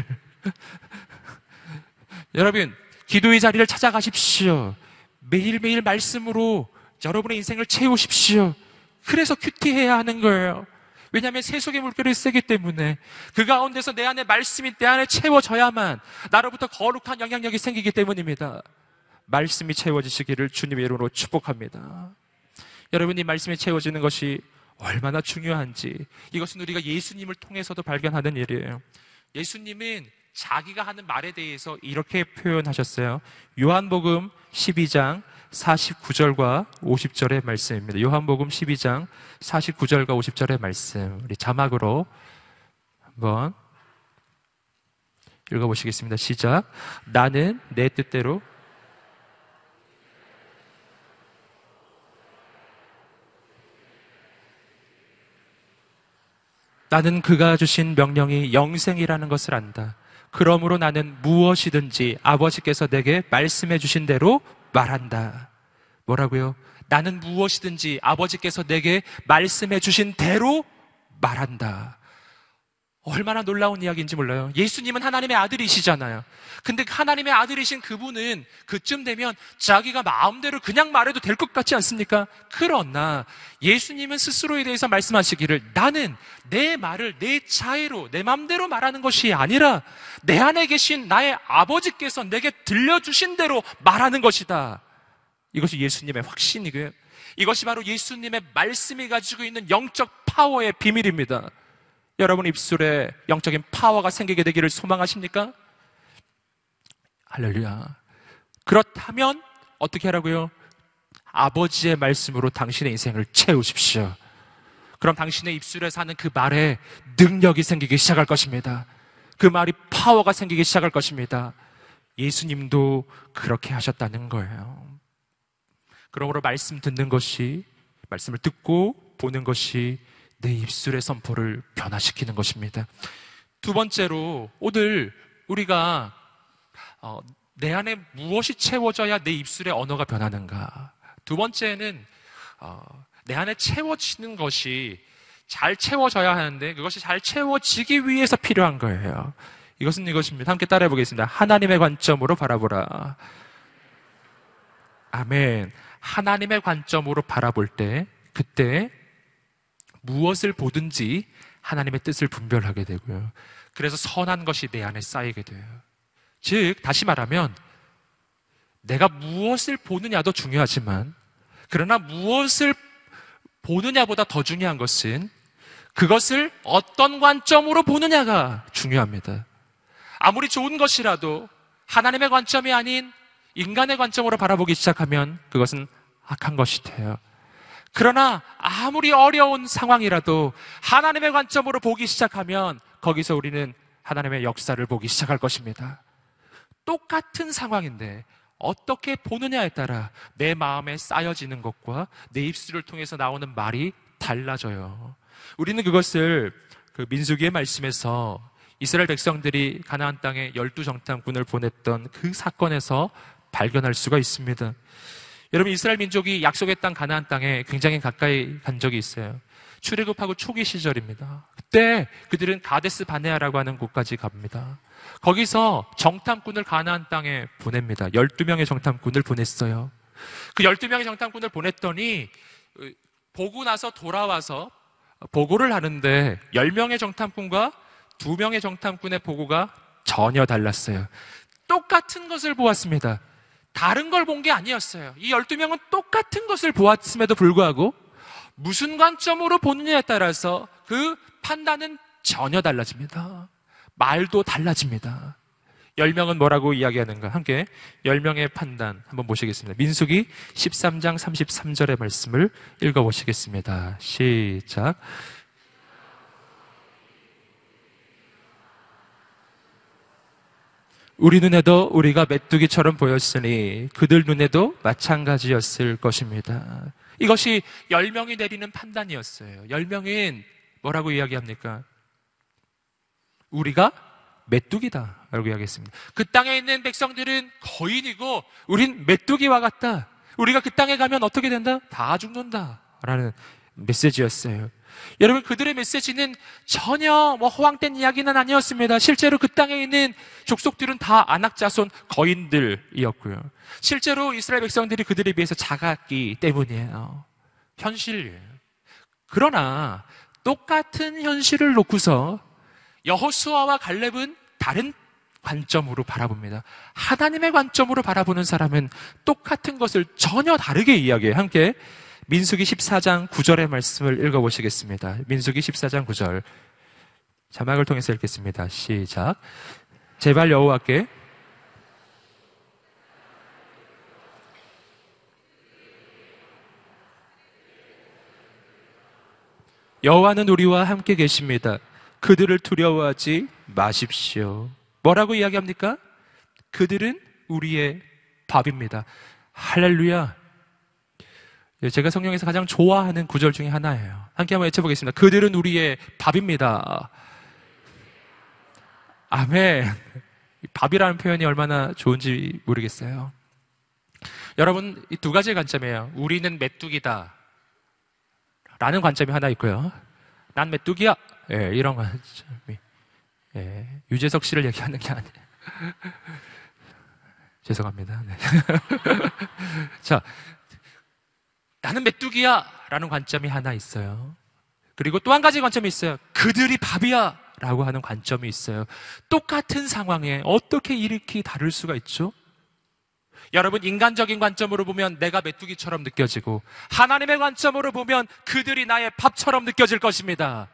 여러분, 기도의 자리를 찾아가십시오. 매일매일 말씀으로 여러분의 인생을 채우십시오. 그래서 큐티해야 하는 거예요. 왜냐하면 세속의 물결이 세기 때문에 그 가운데서 내 안에 말씀이 내 안에 채워져야만 나로부터 거룩한 영향력이 생기기 때문입니다. 말씀이 채워지시기를 주님의 이름으로 축복합니다. 여러분이 말씀이 채워지는 것이 얼마나 중요한지, 이것은 우리가 예수님을 통해서도 발견하는 일이에요. 예수님은 자기가 하는 말에 대해서 이렇게 표현하셨어요. 요한복음 십이 장 사십구 절과 오십 절의 말씀입니다. 요한복음 십이 장 사십구 절과 오십 절의 말씀, 우리 자막으로 한번 읽어보시겠습니다. 시작. 나는 내 뜻대로 나는 그가 주신 명령이 영생이라는 것을 안다. 그러므로 나는 무엇이든지 아버지께서 내게 말씀해 주신 대로 말한다. 뭐라고요? 나는 무엇이든지 아버지께서 내게 말씀해 주신 대로 말한다. 얼마나 놀라운 이야기인지 몰라요. 예수님은 하나님의 아들이시잖아요. 근데 하나님의 아들이신 그분은 그쯤 되면 자기가 마음대로 그냥 말해도 될 것 같지 않습니까? 그러나 예수님은 스스로에 대해서 말씀하시기를 나는 내 말을 내 자유로 내 마음대로 말하는 것이 아니라 내 안에 계신 나의 아버지께서 내게 들려주신 대로 말하는 것이다. 이것이 예수님의 확신이고요. 이것이 바로 예수님의 말씀이 가지고 있는 영적 파워의 비밀입니다. 여러분 입술에 영적인 파워가 생기게 되기를 소망하십니까? 할렐루야. 그렇다면 어떻게 하라고요? 아버지의 말씀으로 당신의 인생을 채우십시오. 그럼 당신의 입술에 사는 그 말에 능력이 생기기 시작할 것입니다. 그 말이 파워가 생기기 시작할 것입니다. 예수님도 그렇게 하셨다는 거예요. 그러므로 말씀 듣는 것이, 말씀을 듣고 보는 것이 내 입술의 선포를 변화시키는 것입니다. 두 번째로 오늘 우리가 어, 내 안에 무엇이 채워져야 내 입술의 언어가 변하는가. 두 번째는 어, 내 안에 채워지는 것이 잘 채워져야 하는데 그것이 잘 채워지기 위해서 필요한 거예요. 이것은 이것입니다. 함께 따라해 보겠습니다. 하나님의 관점으로 바라보라. 아멘. 하나님의 관점으로 바라볼 때 그때 무엇을 보든지 하나님의 뜻을 분별하게 되고요. 그래서 선한 것이 내 안에 쌓이게 돼요. 즉 다시 말하면 내가 무엇을 보느냐도 중요하지만 그러나 무엇을 보느냐보다 더 중요한 것은 그것을 어떤 관점으로 보느냐가 중요합니다. 아무리 좋은 것이라도 하나님의 관점이 아닌 인간의 관점으로 바라보기 시작하면 그것은 악한 것이 돼요. 그러나 아무리 어려운 상황이라도 하나님의 관점으로 보기 시작하면 거기서 우리는 하나님의 역사를 보기 시작할 것입니다. 똑같은 상황인데 어떻게 보느냐에 따라 내 마음에 쌓여지는 것과 내 입술을 통해서 나오는 말이 달라져요. 우리는 그것을 그 민수기의 말씀에서 이스라엘 백성들이 가나안 땅에 열두 정탐꾼을 보냈던 그 사건에서 발견할 수가 있습니다. 여러분 이스라엘 민족이 약속의 땅 가나안 땅에 굉장히 가까이 간 적이 있어요. 출애굽하고 초기 시절입니다. 그때 그들은 가데스 바네아라고 하는 곳까지 갑니다. 거기서 정탐꾼을 가나안 땅에 보냅니다. 열두 명의 정탐꾼을 보냈어요. 그 열두 명의 정탐꾼을 보냈더니 보고 나서 돌아와서 보고를 하는데 열 명의 정탐꾼과 두 명의 정탐꾼의 보고가 전혀 달랐어요. 똑같은 것을 보았습니다. 다른 걸 본 게 아니었어요. 이 열두 명은 똑같은 것을 보았음에도 불구하고 무슨 관점으로 보느냐에 따라서 그 판단은 전혀 달라집니다. 말도 달라집니다. 열 명은 뭐라고 이야기하는가? 함께 열 명의 판단 한번 보시겠습니다. 민수기 십삼 장 삼십삼 절의 말씀을 읽어보시겠습니다. 시작. 우리 눈에도 우리가 메뚜기처럼 보였으니 그들 눈에도 마찬가지였을 것입니다. 이것이 열 명이 내리는 판단이었어요. 열 명은 뭐라고 이야기합니까? 우리가 메뚜기다 라고 이야기했습니다. 그 땅에 있는 백성들은 거인이고 우린 메뚜기와 같다. 우리가 그 땅에 가면 어떻게 된다? 다 죽는다 라는 메시지였어요. 여러분 그들의 메시지는 전혀 뭐 허황된 이야기는 아니었습니다. 실제로 그 땅에 있는 족속들은 다 안악자손 거인들이었고요. 실제로 이스라엘 백성들이 그들에 비해서 작았기 때문이에요. 현실이에요. 그러나 똑같은 현실을 놓고서 여호수아와 갈렙은 다른 관점으로 바라봅니다. 하나님의 관점으로 바라보는 사람은 똑같은 것을 전혀 다르게 이야기해요. 함께 민수기 십사 장 구 절의 말씀을 읽어보시겠습니다. 민수기 십사 장 구 절 자막을 통해서 읽겠습니다. 시작. 제발 여호와께 여호와는 우리와 함께 계십니다. 그들을 두려워하지 마십시오. 뭐라고 이야기합니까? 그들은 우리의 밥입니다. 할렐루야. 제가 성경에서 가장 좋아하는 구절 중에 하나예요. 함께 한번 외쳐보겠습니다. 그들은 우리의 밥입니다. 아멘. 밥이라는 표현이 얼마나 좋은지 모르겠어요. 여러분, 이 두 가지의 관점이에요. 우리는 메뚜기다 라는 관점이 하나 있고요. 난 메뚜기야. 예, 이런 관점이 예, 유재석 씨를 얘기하는 게 아니에요. 죄송합니다. 네. 자, 나는 메뚜기야 라는 관점이 하나 있어요. 그리고 또 한 가지 관점이 있어요. 그들이 밥이야 라고 하는 관점이 있어요. 똑같은 상황에 어떻게 이렇게 다를 수가 있죠? 여러분, 인간적인 관점으로 보면 내가 메뚜기처럼 느껴지고, 하나님의 관점으로 보면 그들이 나의 밥처럼 느껴질 것입니다.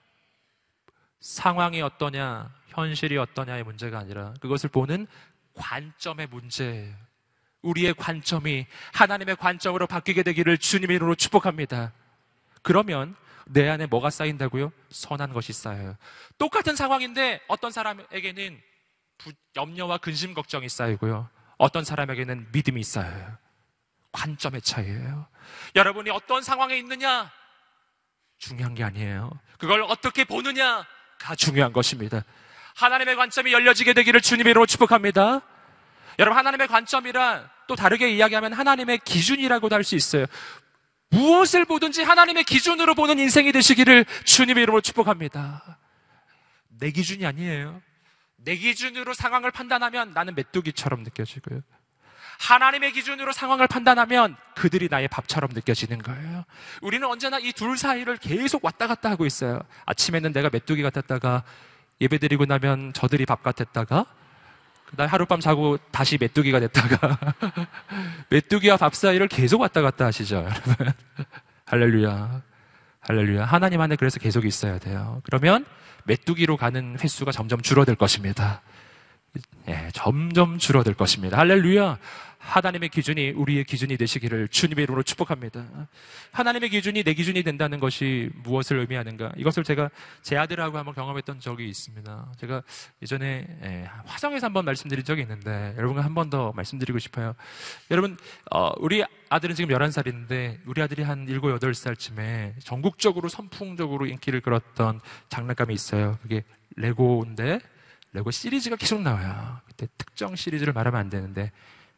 상황이 어떠냐, 현실이 어떠냐의 문제가 아니라 그것을 보는 관점의 문제예요. 우리의 관점이 하나님의 관점으로 바뀌게 되기를 주님의 이름으로 축복합니다. 그러면 내 안에 뭐가 쌓인다고요? 선한 것이 쌓여요. 똑같은 상황인데 어떤 사람에게는 염려와 근심 걱정이 쌓이고요, 어떤 사람에게는 믿음이 쌓여요. 관점의 차이예요. 여러분이 어떤 상황에 있느냐 중요한 게 아니에요. 그걸 어떻게 보느냐가 중요한 것입니다. 하나님의 관점이 열려지게 되기를 주님의 이름으로 축복합니다. 여러분, 하나님의 관점이란 또 다르게 이야기하면 하나님의 기준이라고도 할 수 있어요. 무엇을 보든지 하나님의 기준으로 보는 인생이 되시기를 주님의 이름으로 축복합니다. 내 기준이 아니에요. 내 기준으로 상황을 판단하면 나는 메뚜기처럼 느껴지고요, 하나님의 기준으로 상황을 판단하면 그들이 나의 밥처럼 느껴지는 거예요. 우리는 언제나 이 둘 사이를 계속 왔다 갔다 하고 있어요. 아침에는 내가 메뚜기 같았다가 예배드리고 나면 저들이 밥 같았다가 나 하룻밤 자고 다시 메뚜기가 됐다가 메뚜기와 밥 사이를 계속 왔다 갔다 하시죠, 여러분. 할렐루야, 할렐루야. 하나님 안에 그래서 계속 있어야 돼요. 그러면 메뚜기로 가는 횟수가 점점 줄어들 것입니다. 예, 점점 줄어들 것입니다. 할렐루야. 하나님의 기준이 우리의 기준이 되시기를 주님의 이름으로 축복합니다. 하나님의 기준이 내 기준이 된다는 것이 무엇을 의미하는가? 이것을 제가 제 아들하고 한번 경험했던 적이 있습니다. 제가 예전에 예, 화성에서 한번 말씀드린 적이 있는데 여러분과 한 번 더 말씀드리고 싶어요. 여러분, 어, 우리 아들은 지금 열한 살인데 우리 아들이 한 일곱, 여덟 살쯤에 전국적으로 선풍적으로 인기를 끌었던 장난감이 있어요. 그게 레고인데 레고 시리즈가 계속 나와요. 그때 특정 시리즈를 말하면 안 되는데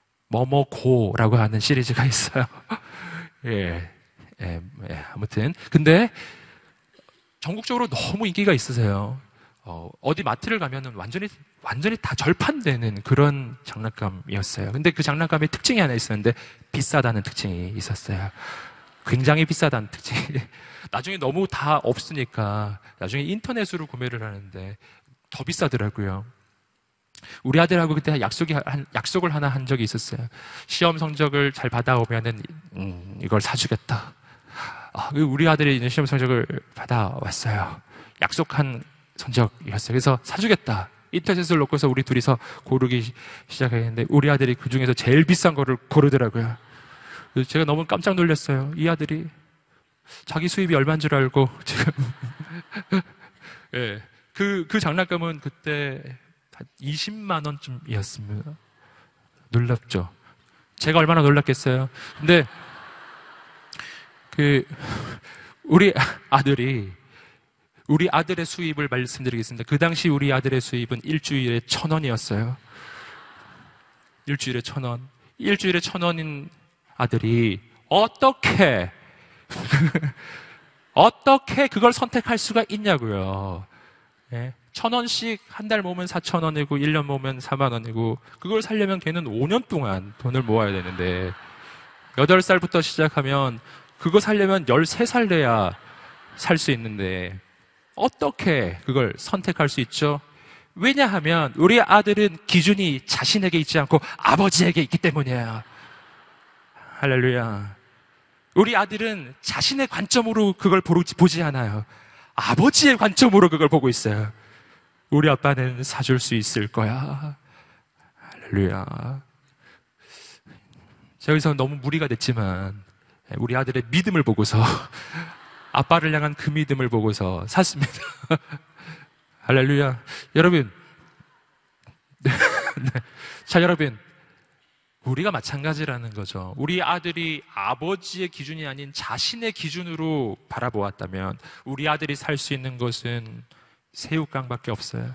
뭐뭐고라고 하는 시리즈가 있어요. 예, 예, 예, 아무튼 근데 전국적으로 너무 인기가 있으세요. 어, 어디 마트를 가면은 완전히 완전히 다 절판되는 그런 장난감이었어요. 근데 그 장난감의 특징이 하나 있었는데 비싸다는 특징이 있었어요. 굉장히 비싸다는 특징이. 나중에 너무 다 없으니까 나중에 인터넷으로 구매를 하는데 더 비싸더라고요. 우리 아들하고 그때 약속이, 한, 약속을 하나 한 적이 있었어요. 시험 성적을 잘 받아오면은, 음, 이걸 사주겠다. 아, 우리 아들이 이제 시험 성적을 받아왔어요. 약속한 성적이었어요. 그래서 사주겠다. 인터넷을 놓고서 우리 둘이서 고르기 시작했는데, 우리 아들이 그 중에서 제일 비싼 거를 고르더라고요. 제가 너무 깜짝 놀랐어요. 이 아들이 자기 수입이 얼마인 줄 알고, 지금. 예. 그, 그 장난감은 그때 한 이십만 원쯤이었습니다. 놀랍죠? 제가 얼마나 놀랐겠어요? 근데, 그, 우리 아들이, 우리 아들의 수입을 말씀드리겠습니다. 그 당시 우리 아들의 수입은 일주일에 천 원이었어요. 일주일에 천 원. 일주일에 천 원인 아들이 어떻게, 어떻게 그걸 선택할 수가 있냐고요. 예, 천 원씩 한 달 모으면 사천 원이고 일 년 모으면 사만 원이고 그걸 살려면 걔는 오 년 동안 돈을 모아야 되는데 여덟 살부터 시작하면 그거 살려면 열세 살 돼야 살 수 있는데 어떻게 그걸 선택할 수 있죠? 왜냐하면 우리 아들은 기준이 자신에게 있지 않고 아버지에게 있기 때문이에요. 할렐루야. 우리 아들은 자신의 관점으로 그걸 보지 않아요. 아버지의 관점으로 그걸 보고 있어요. 우리 아빠는 사줄 수 있을 거야. 할렐루야. 제가 여기서 너무 무리가 됐지만 우리 아들의 믿음을 보고서 아빠를 향한 그 믿음을 보고서 샀습니다. 할렐루야. 여러분, 네, 네. 자, 여러분, 우리가 마찬가지라는 거죠. 우리 아들이 아버지의 기준이 아닌 자신의 기준으로 바라보았다면 우리 아들이 살 수 있는 것은 새우깡밖에 없어요.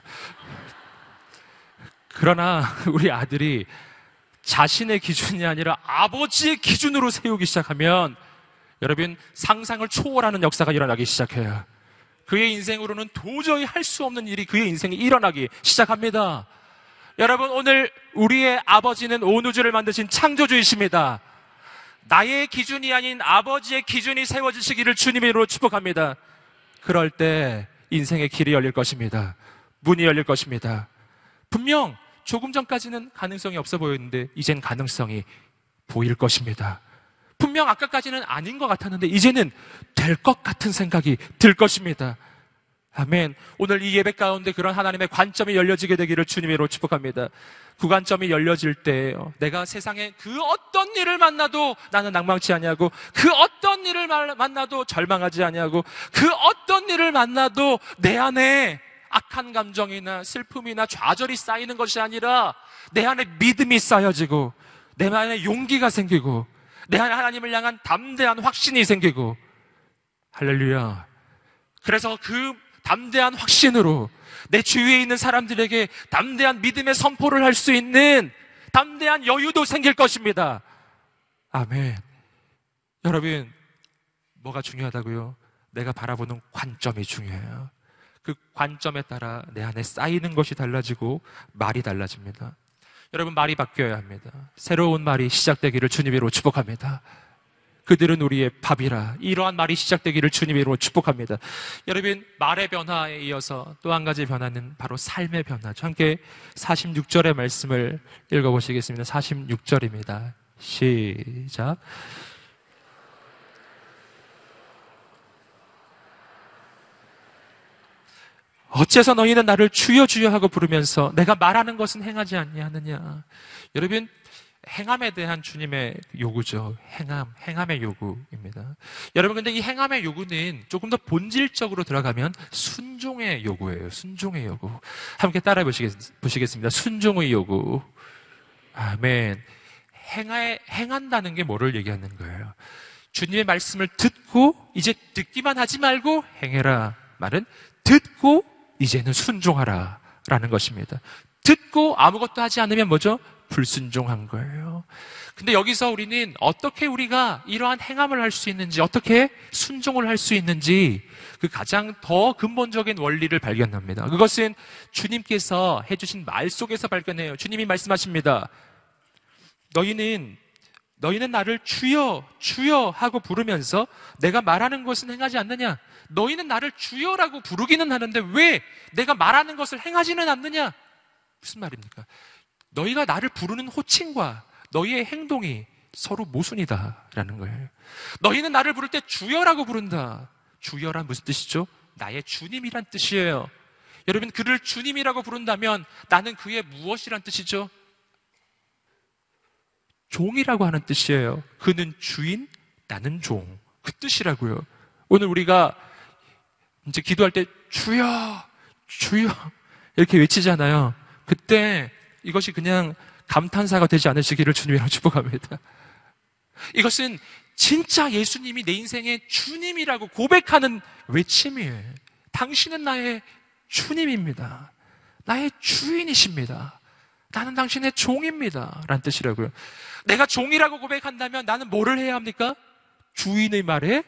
그러나 우리 아들이 자신의 기준이 아니라 아버지의 기준으로 세우기 시작하면 여러분, 상상을 초월하는 역사가 일어나기 시작해요. 그의 인생으로는 도저히 할 수 없는 일이 그의 인생에 일어나기 시작합니다. 여러분, 오늘 우리의 아버지는 온 우주를 만드신 창조주이십니다. 나의 기준이 아닌 아버지의 기준이 세워지시기를 주님의 이름으로 축복합니다. 그럴 때 인생의 길이 열릴 것입니다. 문이 열릴 것입니다. 분명 조금 전까지는 가능성이 없어 보였는데 이젠 가능성이 보일 것입니다. 분명 아까까지는 아닌 것 같았는데 이제는 될 것 같은 생각이 들 것입니다. 아멘. 오늘 이 예배 가운데 그런 하나님의 관점이 열려지게 되기를 주님의 이름으로 축복합니다. 그 관점이 열려질 때 내가 세상에 그 어떤 일을 만나도 나는 낭망치 아니하고, 그 어떤 일을 만나도 절망하지 아니하고, 그 어떤 일을 만나도 내 안에 악한 감정이나 슬픔이나 좌절이 쌓이는 것이 아니라 내 안에 믿음이 쌓여지고, 내 안에 용기가 생기고, 내 안에 하나님을 향한 담대한 확신이 생기고, 할렐루야. 그래서 그 담대한 확신으로 내 주위에 있는 사람들에게 담대한 믿음의 선포를 할 수 있는 담대한 여유도 생길 것입니다. 아멘. 여러분, 뭐가 중요하다고요? 내가 바라보는 관점이 중요해요. 그 관점에 따라 내 안에 쌓이는 것이 달라지고 말이 달라집니다. 여러분, 말이 바뀌어야 합니다. 새로운 말이 시작되기를 주님으로 축복합니다. 그들은 우리의 밥이라. 이러한 말이 시작되기를 주님으로 축복합니다. 여러분, 말의 변화에 이어서 또 한 가지 변화는 바로 삶의 변화죠. 함께 사십육 절의 말씀을 읽어보시겠습니다. 사십육 절입니다. 시작. 어째서 너희는 나를 주여 주여 하고 부르면서 내가 말하는 것은 행하지 아니하느냐. 여러분, 행함에 대한 주님의 요구죠. 행함, 행함의 요구입니다. 여러분, 근데 이 행함의 요구는 조금 더 본질적으로 들어가면 순종의 요구예요. 순종의 요구. 함께 따라해 보시겠습니다. 순종의 요구. 아멘. 행하, 행한다는 게 뭐를 얘기하는 거예요? 주님의 말씀을 듣고 이제 듣기만 하지 말고 행해라. 말은 듣고 이제는 순종하라 라는 것입니다. 듣고 아무것도 하지 않으면 뭐죠? 불순종한 거예요. 근데 여기서 우리는 어떻게 우리가 이러한 행함을 할 수 있는지, 어떻게 순종을 할 수 있는지 그 가장 더 근본적인 원리를 발견합니다. 그것은 주님께서 해주신 말 속에서 발견해요. 주님이 말씀하십니다. 너희는 너희는 나를 주여 주여 하고 부르면서 내가 말하는 것은 행하지 않느냐? 너희는 나를 주여라고 부르기는 하는데 왜 내가 말하는 것을 행하지는 않느냐? 무슨 말입니까? 너희가 나를 부르는 호칭과 너희의 행동이 서로 모순이다라는 거예요. 너희는 나를 부를 때 주여라고 부른다. 주여란 무슨 뜻이죠? 나의 주님이란 뜻이에요. 여러분, 그를 주님이라고 부른다면 나는 그의 무엇이란 뜻이죠? 종이라고 하는 뜻이에요. 그는 주인, 나는 종. 그 뜻이라고요. 오늘 우리가 이제 기도할 때 주여, 주여 이렇게 외치잖아요. 그때 이것이 그냥 감탄사가 되지 않으시기를 주님이라고 축복합니다. 이것은 진짜 예수님이 내 인생의 주님이라고 고백하는 외침이에요. 당신은 나의 주님입니다. 나의 주인이십니다. 나는 당신의 종입니다. 라는 뜻이라고요. 내가 종이라고 고백한다면 나는 뭐를 해야 합니까? 주인의 말에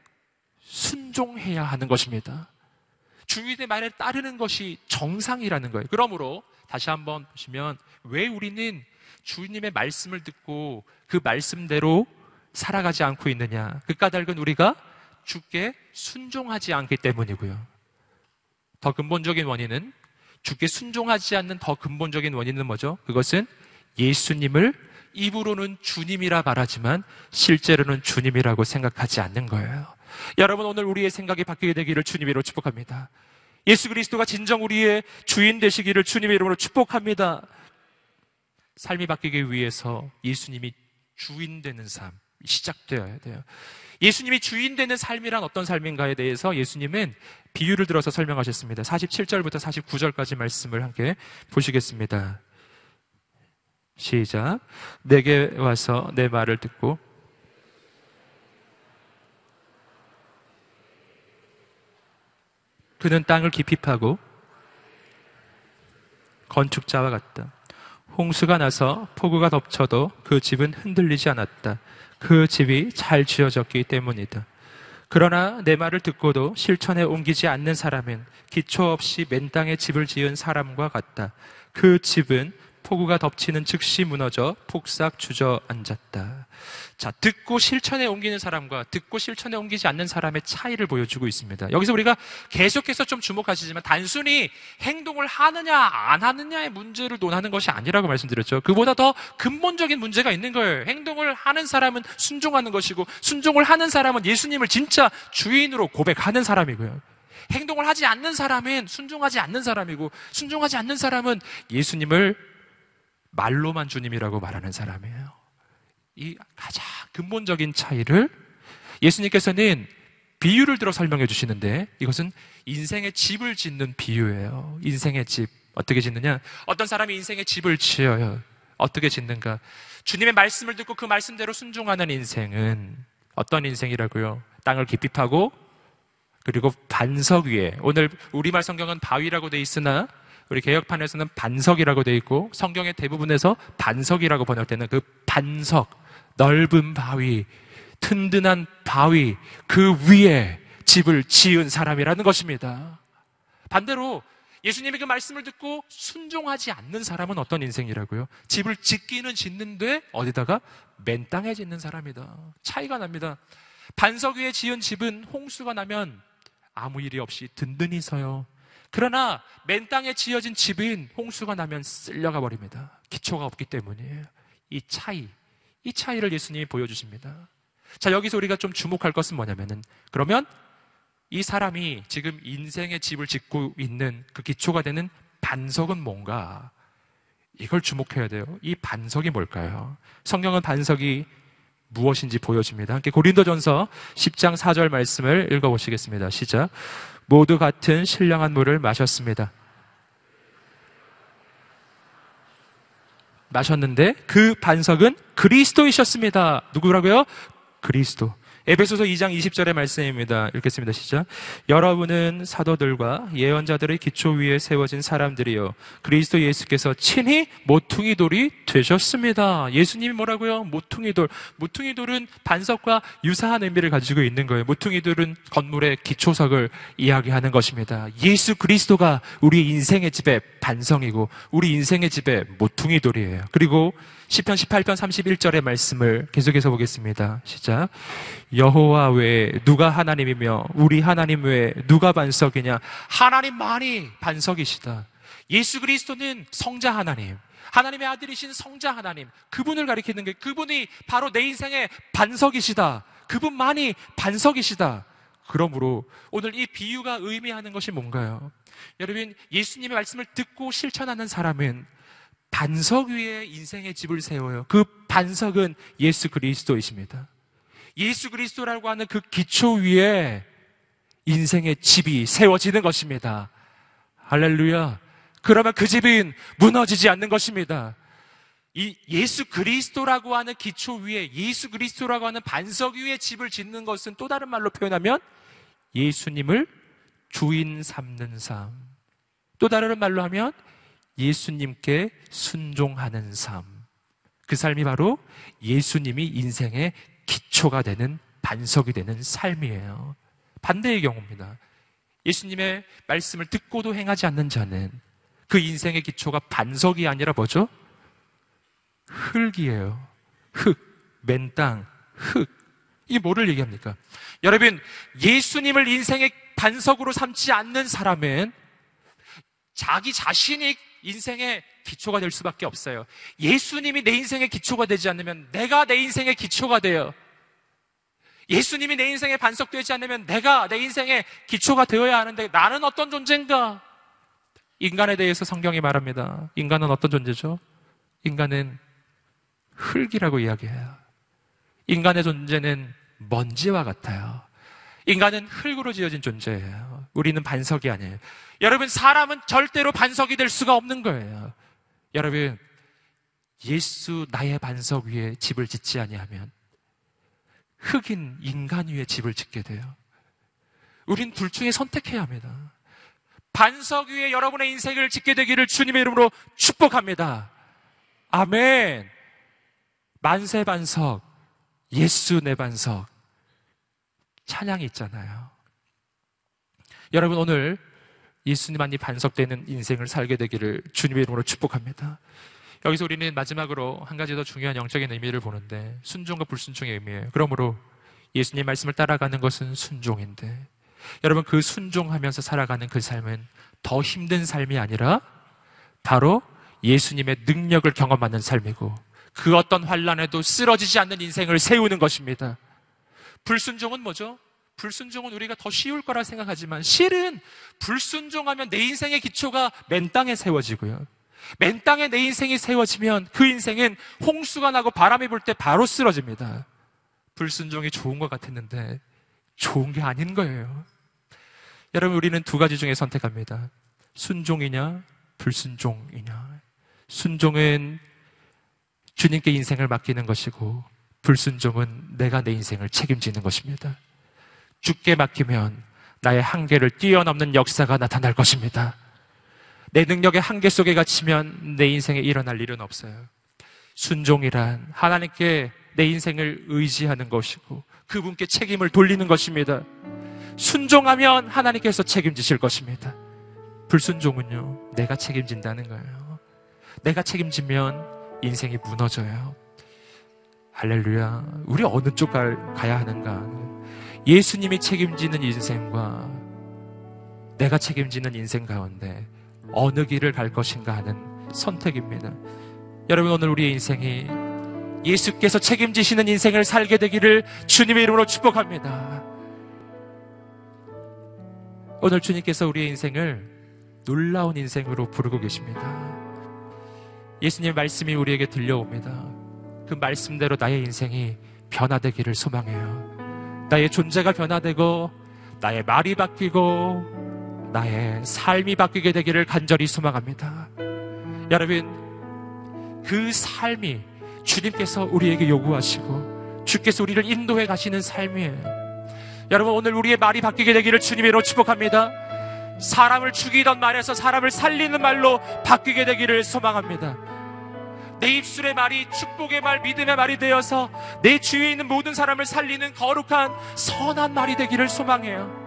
순종해야 하는 것입니다. 주인의 말에 따르는 것이 정상이라는 거예요. 그러므로 다시 한번 보시면 왜 우리는 주님의 말씀을 듣고 그 말씀대로 살아가지 않고 있느냐? 그 까닭은 우리가 주께 순종하지 않기 때문이고요. 더 근본적인 원인은, 주께 순종하지 않는 더 근본적인 원인은 뭐죠? 그것은 예수님을 입으로는 주님이라 말하지만 실제로는 주님이라고 생각하지 않는 거예요. 여러분, 오늘 우리의 생각이 바뀌게 되기를 주님으로 축복합니다. 예수 그리스도가 진정 우리의 주인 되시기를 주님의 이름으로 축복합니다. 삶이 바뀌기 위해서 예수님이 주인 되는 삶이 시작되어야 돼요. 예수님이 주인 되는 삶이란 어떤 삶인가에 대해서 예수님은 비유를 들어서 설명하셨습니다. 사십칠 절부터 사십구 절까지 말씀을 함께 보시겠습니다. 시작. 내게 와서 내 말을 듣고 그는 땅을 깊이 파고 건축자와 같다. 홍수가 나서 폭우가 덮쳐도 그 집은 흔들리지 않았다. 그 집이 잘 지어졌기 때문이다. 그러나 내 말을 듣고도 실천에 옮기지 않는 사람은 기초 없이 맨 땅에 집을 지은 사람과 같다. 그 집은 폭우가 덮치는 즉시 무너져 폭삭 주저앉았다. 자, 듣고 실천에 옮기는 사람과 듣고 실천에 옮기지 않는 사람의 차이를 보여주고 있습니다. 여기서 우리가 계속해서 좀 주목하시지만 단순히 행동을 하느냐 안 하느냐의 문제를 논하는 것이 아니라고 말씀드렸죠. 그보다 더 근본적인 문제가 있는 거예요. 행동을 하는 사람은 순종하는 것이고 순종을 하는 사람은 예수님을 진짜 주인으로 고백하는 사람이고요. 행동을 하지 않는 사람은 순종하지 않는 사람이고 순종하지 않는 사람은 예수님을 말로만 주님이라고 말하는 사람이에요. 이 가장 근본적인 차이를 예수님께서는 비유를 들어 설명해 주시는데 이것은 인생의 집을 짓는 비유예요. 인생의 집. 어떻게 짓느냐? 어떤 사람이 인생의 집을 지어요. 어떻게 짓는가? 주님의 말씀을 듣고 그 말씀대로 순종하는 인생은 어떤 인생이라고요? 땅을 깊이 파고 그리고 반석 위에, 오늘 우리말 성경은 바위라고 돼 있으나 우리 개혁판에서는 반석이라고 돼 있고 성경의 대부분에서 반석이라고 번역되는 그 반석, 넓은 바위, 튼튼한 바위, 그 위에 집을 지은 사람이라는 것입니다. 반대로 예수님의 그 말씀을 듣고 순종하지 않는 사람은 어떤 인생이라고요? 집을 짓기는 짓는데 어디다가? 맨 땅에 짓는 사람이다. 차이가 납니다. 반석 위에 지은 집은 홍수가 나면 아무 일이 없이 든든히 서요. 그러나 맨 땅에 지어진 집은 홍수가 나면 쓸려가 버립니다. 기초가 없기 때문이에요. 이 차이, 이 차이를 예수님이 보여주십니다. 자, 여기서 우리가 좀 주목할 것은 뭐냐면은, 그러면 이 사람이 지금 인생의 집을 짓고 있는 그 기초가 되는 반석은 뭔가? 이걸 주목해야 돼요. 이 반석이 뭘까요? 성경은 반석이 무엇인지 보여줍니다. 함께 고린도전서 십 장 사 절 말씀을 읽어보시겠습니다. 시작. 모두 같은 신령한 물을 마셨습니다. 마셨는데 그 반석은 그리스도이셨습니다. 누구라고요? 그리스도. 에베소서 이 장 이십 절의 말씀입니다. 읽겠습니다. 시작. 여러분은 사도들과 예언자들의 기초 위에 세워진 사람들이요, 그리스도 예수께서 친히 모퉁이 돌이 되셨습니다. 예수님이 뭐라고요? 모퉁이 돌. 모퉁이 돌은 반석과 유사한 의미를 가지고 있는 거예요. 모퉁이 돌은 건물의 기초석을 이야기하는 것입니다. 예수 그리스도가 우리 인생의 집의 반성이고 우리 인생의 집의 모퉁이 돌이에요. 그리고 시편 십팔 편 삼십일 절의 말씀을 계속해서 보겠습니다. 시작. 여호와 외에 누가 하나님이며 우리 하나님 외에 누가 반석이냐? 하나님만이 반석이시다. 예수 그리스도는 성자 하나님, 하나님의 아들이신 성자 하나님, 그분을 가리키는 게, 그분이 바로 내 인생의 반석이시다. 그분만이 반석이시다. 그러므로 오늘 이 비유가 의미하는 것이 뭔가요? 여러분, 예수님의 말씀을 듣고 실천하는 사람은 반석 위에 인생의 집을 세워요. 그 반석은 예수 그리스도이십니다. 예수 그리스도라고 하는 그 기초 위에 인생의 집이 세워지는 것입니다. 할렐루야. 그러면 그 집은 무너지지 않는 것입니다. 이 예수 그리스도라고 하는 기초 위에, 예수 그리스도라고 하는 반석 위에 집을 짓는 것은 또 다른 말로 표현하면 예수님을 주인 삼는 삶, 또 다른 말로 하면 예수님께 순종하는 삶. 그 삶이 바로 예수님이 인생의 기초가 되는, 반석이 되는 삶이에요. 반대의 경우입니다. 예수님의 말씀을 듣고도 행하지 않는 자는 그 인생의 기초가 반석이 아니라 뭐죠? 흙이에요. 흙, 맨 땅, 흙. 이게 뭐를 얘기합니까? 여러분, 예수님을 인생의 반석으로 삼지 않는 사람은 자기 자신이 인생의 기초가 될 수밖에 없어요. 예수님이 내 인생의 기초가 되지 않으면 내가 내 인생의 기초가 돼요. 예수님이 내 인생의 반석되지 않으면 내가 내 인생의 기초가 되어야 하는데, 나는 어떤 존재인가? 인간에 대해서 성경이 말합니다. 인간은 어떤 존재죠? 인간은 흙이라고 이야기해요. 인간의 존재는 먼지와 같아요. 인간은 흙으로 지어진 존재예요. 우리는 반석이 아니에요. 여러분, 사람은 절대로 반석이 될 수가 없는 거예요. 여러분, 예수 나의 반석 위에 집을 짓지 아니하면 흙인 인간 위에 집을 짓게 돼요. 우린 둘 중에 선택해야 합니다. 반석 위에 여러분의 인생을 짓게 되기를 주님의 이름으로 축복합니다. 아멘. 만세 반석, 예수 내 반석. 찬양이 있잖아요. 여러분, 오늘 예수님 안에 반석되는 인생을 살게 되기를 주님의 이름으로 축복합니다. 여기서 우리는 마지막으로 한 가지 더 중요한 영적인 의미를 보는데, 순종과 불순종의 의미예요. 그러므로 예수님 말씀을 따라가는 것은 순종인데, 여러분, 그 순종하면서 살아가는 그 삶은 더 힘든 삶이 아니라 바로 예수님의 능력을 경험하는 삶이고, 그 어떤 환난에도 쓰러지지 않는 인생을 세우는 것입니다. 불순종은 뭐죠? 불순종은 우리가 더 쉬울 거라 생각하지만, 실은 불순종하면 내 인생의 기초가 맨 땅에 세워지고요, 맨 땅에 내 인생이 세워지면 그 인생은 홍수가 나고 바람이 불 때 바로 쓰러집니다. 불순종이 좋은 것 같았는데 좋은 게 아닌 거예요. 여러분, 우리는 두 가지 중에 선택합니다. 순종이냐 불순종이냐. 순종은 주님께 인생을 맡기는 것이고, 불순종은 내가 내 인생을 책임지는 것입니다. 주께 맡기면 나의 한계를 뛰어넘는 역사가 나타날 것입니다. 내 능력의 한계 속에 갇히면 내 인생에 일어날 일은 없어요. 순종이란 하나님께 내 인생을 의지하는 것이고, 그분께 책임을 돌리는 것입니다. 순종하면 하나님께서 책임지실 것입니다. 불순종은요, 내가 책임진다는 거예요. 내가 책임지면 인생이 무너져요. 할렐루야. 우리 어느 쪽 가야 하는가? 예수님이 책임지는 인생과 내가 책임지는 인생 가운데 어느 길을 갈 것인가 하는 선택입니다. 여러분, 오늘 우리의 인생이 예수께서 책임지시는 인생을 살게 되기를 주님의 이름으로 축복합니다. 오늘 주님께서 우리의 인생을 놀라운 인생으로 부르고 계십니다. 예수님의 말씀이 우리에게 들려옵니다. 그 말씀대로 나의 인생이 변화되기를 소망해요. 나의 존재가 변화되고, 나의 말이 바뀌고, 나의 삶이 바뀌게 되기를 간절히 소망합니다. 여러분, 그 삶이 주님께서 우리에게 요구하시고 주께서 우리를 인도해 가시는 삶이에요. 여러분, 오늘 우리의 말이 바뀌게 되기를 주님으로 축복합니다. 사람을 죽이던 말에서 사람을 살리는 말로 바뀌게 되기를 소망합니다. 내 입술의 말이 축복의 말, 믿음의 말이 되어서 내 주위에 있는 모든 사람을 살리는 거룩한 선한 말이 되기를 소망해요.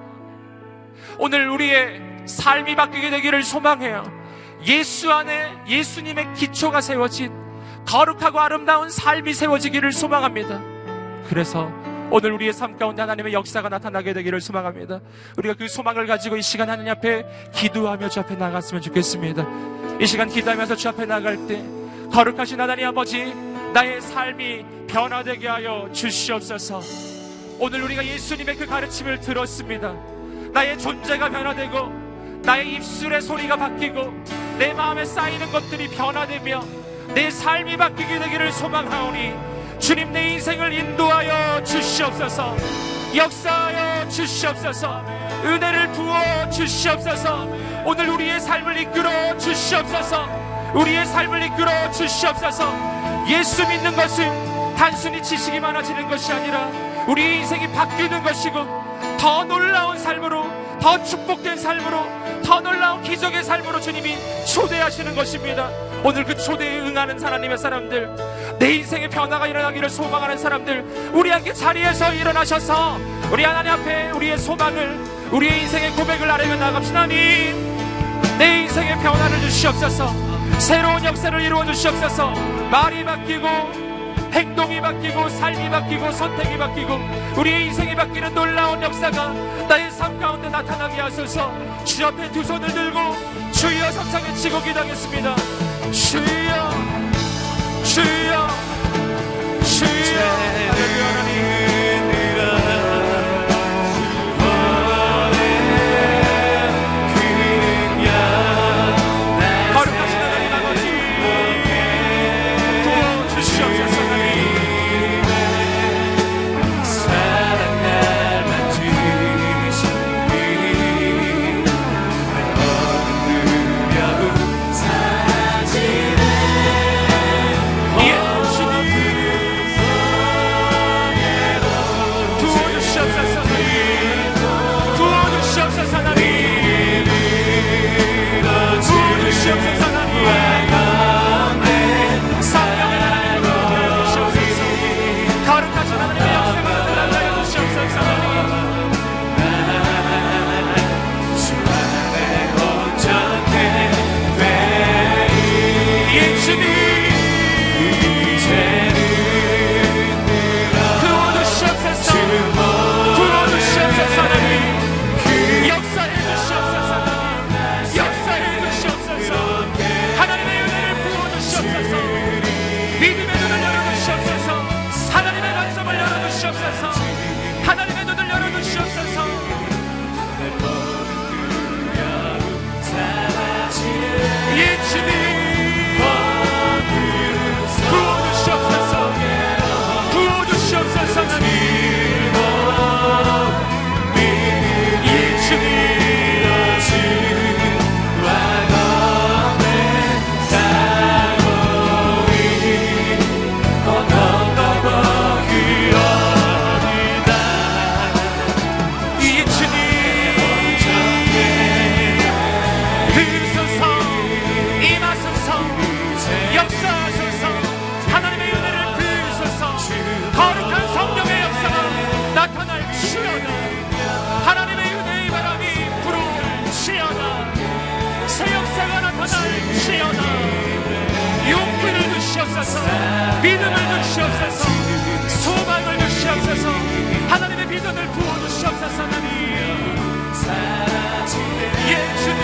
오늘 우리의 삶이 바뀌게 되기를 소망해요. 예수 안에 예수님의 기초가 세워진 거룩하고 아름다운 삶이 세워지기를 소망합니다. 그래서 오늘 우리의 삶 가운데 하나님의 역사가 나타나게 되기를 소망합니다. 우리가 그 소망을 가지고 이 시간 하나님 앞에 기도하며 주 앞에 나갔으면 좋겠습니다. 이 시간 기도하면서 주 앞에 나갈 때 거룩하신 하나님 아버지, 나의 삶이 변화되게 하여 주시옵소서. 오늘 우리가 예수님의 그 가르침을 들었습니다. 나의 존재가 변화되고, 나의 입술의 소리가 바뀌고, 내 마음에 쌓이는 것들이 변화되며 내 삶이 바뀌게 되기를 소망하오니, 주님, 내 인생을 인도하여 주시옵소서. 역사하여 주시옵소서. 은혜를 부어 주시옵소서. 오늘 우리의 삶을 이끌어 주시옵소서. 우리의 삶을 이끌어 주시옵소서. 예수 믿는 것은 단순히 지식이 많아지는 것이 아니라 우리 인생이 바뀌는 것이고, 더 놀라운 삶으로, 더 축복된 삶으로, 더 놀라운 기적의 삶으로 주님이 초대하시는 것입니다. 오늘 그 초대에 응하는 하나님의 사람들, 내 인생의 변화가 일어나기를 소망하는 사람들, 우리 함께 자리에서 일어나셔서 우리 하나님 앞에 우리의 소망을, 우리의 인생의 고백을 아뢰며 나갑시다. 하나님, 내 인생의 변화를 주시옵소서. 새로운 역사를 이루어 주시옵소서. 말이 바뀌고, 행동이 바뀌고, 삶이 바뀌고, 선택이 바뀌고, 우리의 인생이 바뀌는 놀라운 역사가 나의 삶 가운데 나타나게 하소서. 주 앞에 두 손을 들고 주여 성창에 치고 기도하겠습니다. 주여, 주여, 주여. 할렐루야. 하나님, 주시옵소서. 믿음을 주시옵소서. 소망을 주시옵소서. 하나님의 비전을 부어주시옵소서. 하나님 예수님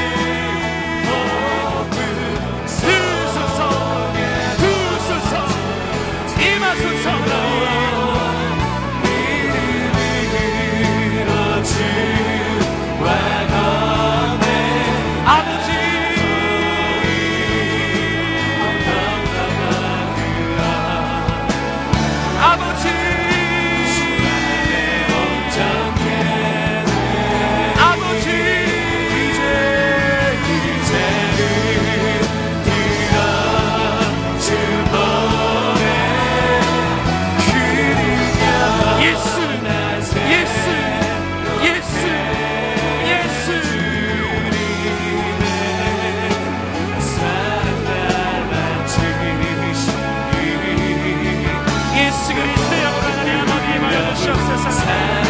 부소서 부소서 임하소서. 아버지 아버지 아버지 예수 예수 예수 예수 예수 그리스도의 영으로 하나님 아버지 임하여 주시옵소서.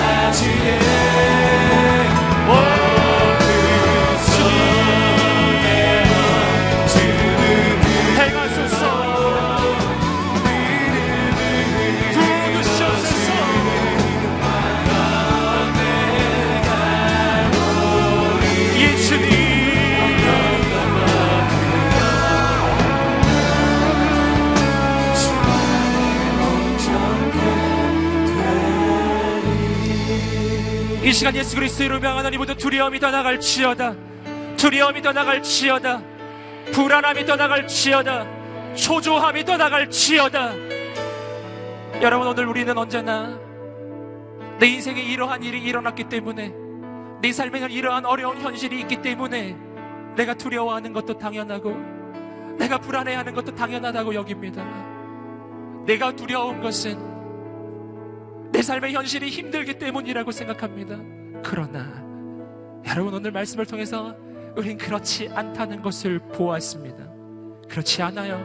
이 시간 예수 그리스도의 이름으로 하나님 모든 두려움이 떠나갈지어다. 두려움이 떠나갈지어다. 불안함이 떠나갈지어다. 초조함이 떠나갈지어다. 여러분, 오늘 우리는 언제나 내 인생에 이러한 일이 일어났기 때문에, 내 삶에는 이러한 어려운 현실이 있기 때문에 내가 두려워하는 것도 당연하고 내가 불안해하는 것도 당연하다고 여깁니다. 내가 두려운 것은 내 삶의 현실이 힘들기 때문이라고 생각합니다. 그러나 여러분, 오늘 말씀을 통해서 우린 그렇지 않다는 것을 보았습니다. 그렇지 않아요.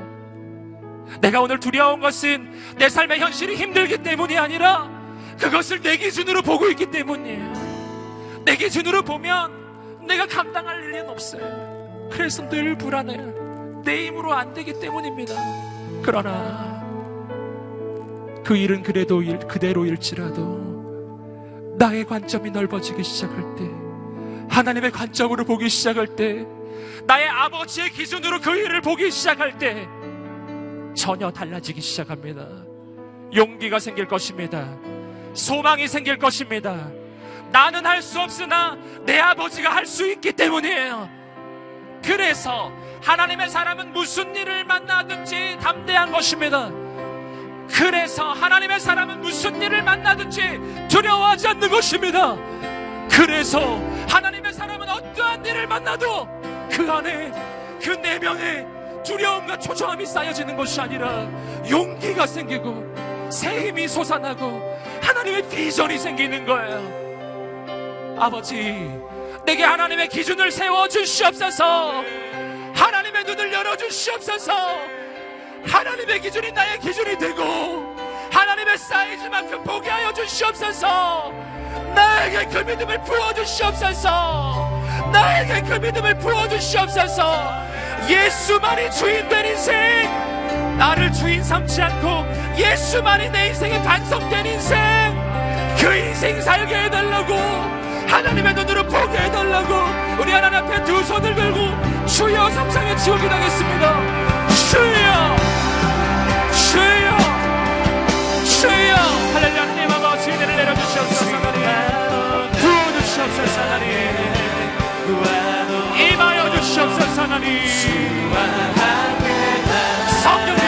내가 오늘 두려운 것은 내 삶의 현실이 힘들기 때문이 아니라 그것을 내 기준으로 보고 있기 때문이에요. 내 기준으로 보면 내가 감당할 일은 없어요. 그래서 늘 불안해요. 내 힘으로 안 되기 때문입니다. 그러나 그 일은 그래도 일, 그대로일지라도 나의 관점이 넓어지기 시작할 때, 하나님의 관점으로 보기 시작할 때, 나의 아버지의 기준으로 그 일을 보기 시작할 때 전혀 달라지기 시작합니다. 용기가 생길 것입니다. 소망이 생길 것입니다. 나는 할 수 없으나 내 아버지가 할 수 있기 때문이에요. 그래서 하나님의 사람은 무슨 일을 만나든지 담대한 것입니다. 그래서 하나님의 사람은 무슨 일을 만나든지 두려워하지 않는 것입니다. 그래서 하나님의 사람은 어떠한 일을 만나도 그 안에, 그 내면에 두려움과 초조함이 쌓여지는 것이 아니라 용기가 생기고 새 힘이 솟아나고 하나님의 비전이 생기는 거예요. 아버지, 내게 하나님의 기준을 세워주시옵소서. 하나님의 눈을 열어주시옵소서. 하나님의 기준이 나의 기준이 되고 하나님의 사이즈만큼 보게 하여 주시옵소서. 나에게 그 믿음을 부어주시옵소서. 나에게 그 믿음을 부어주시옵소서. 예수만이 주인 된 인생, 나를 주인 삼지 않고 예수만이 내 인생에 반석된 인생, 그 인생 살게 해달라고, 하나님의 눈으로 보게 해달라고 우리 하나님 앞에 두 손을 들고 주여 삼창에 치고 기도하겠습니다. 주여 주여 주여. 할렐루야. 하나님 아버지, 은혜를 내려주시옵소서. 하나님 부어주시옵소서. 하나님 임하여 주시옵소서. 하나님 성령님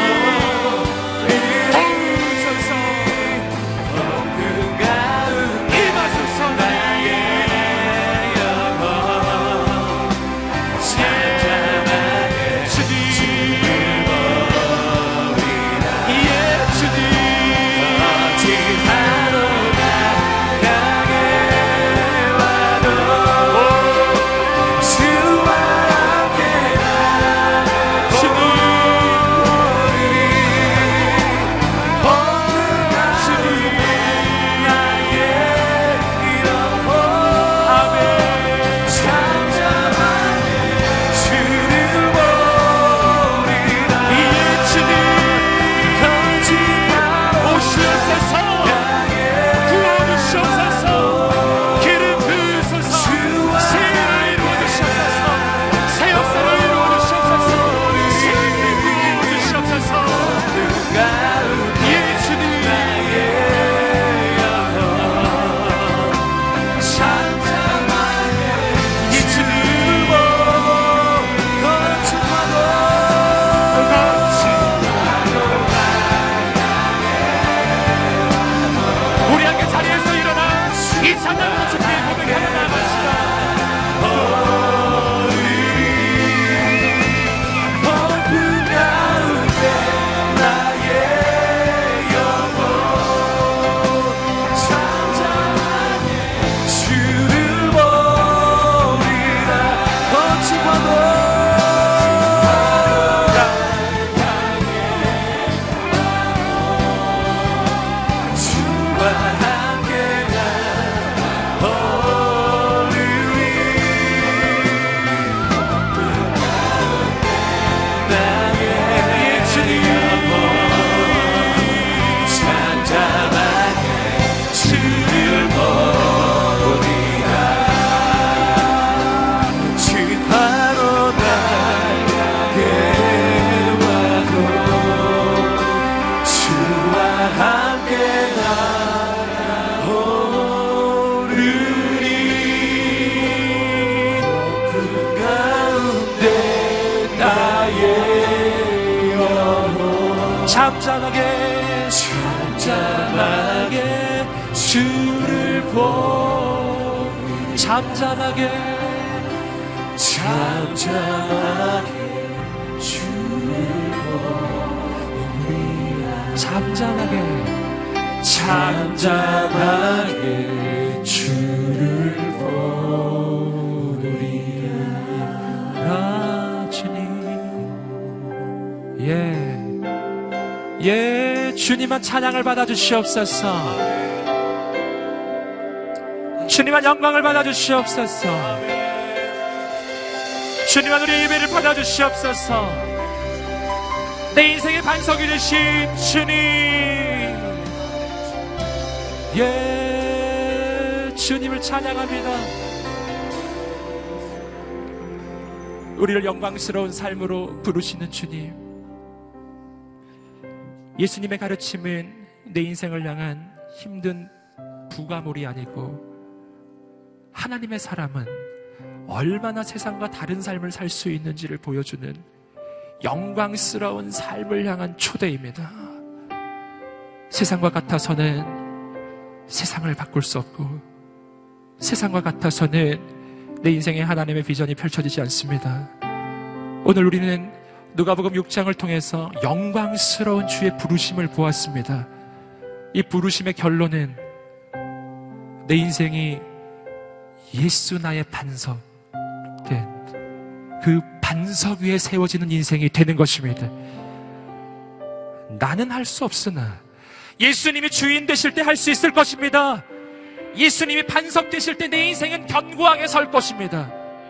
도우소서. 임하소서. 나의 영혼 찬양하게 주님. 주와 함께 잠잠하게 잠잠하게 주를 보리 잠잠하게 잠잠하게 주를 보리 잠잠하게 잠잠하게 주를 보리라 주님 예, 예 주님만 찬양을 받아주시옵소서 주님만 영광을 받아주시옵소서 주님만 우리의 예배를 받아주시옵소서 내 인생의 반석이 되신 주님 예, 주님을 찬양합니다. 우리를 영광스러운 삶으로 부르시는 주님 예수님의 가르침은 내 인생을 향한 힘든 부가물이 아니고 하나님의 사람은 얼마나 세상과 다른 삶을 살 수 있는지를 보여주는 영광스러운 삶을 향한 초대입니다. 세상과 같아서는 세상을 바꿀 수 없고 세상과 같아서는 내 인생에 하나님의 비전이 펼쳐지지 않습니다. 오늘 우리는 누가복음 육 장을 통해서 영광스러운 주의 부르심을 보았습니다. 이 부르심의 결론은 내 인생이 예수 나의 반석 된 그 반석 위에 세워지는 인생이 되는 것입니다. 나는 할 수 없으나 예수님이 주인 되실 때 할 수 있을 것입니다. 예수님이 반석 되실 때 내 인생은 견고하게 설 것입니다.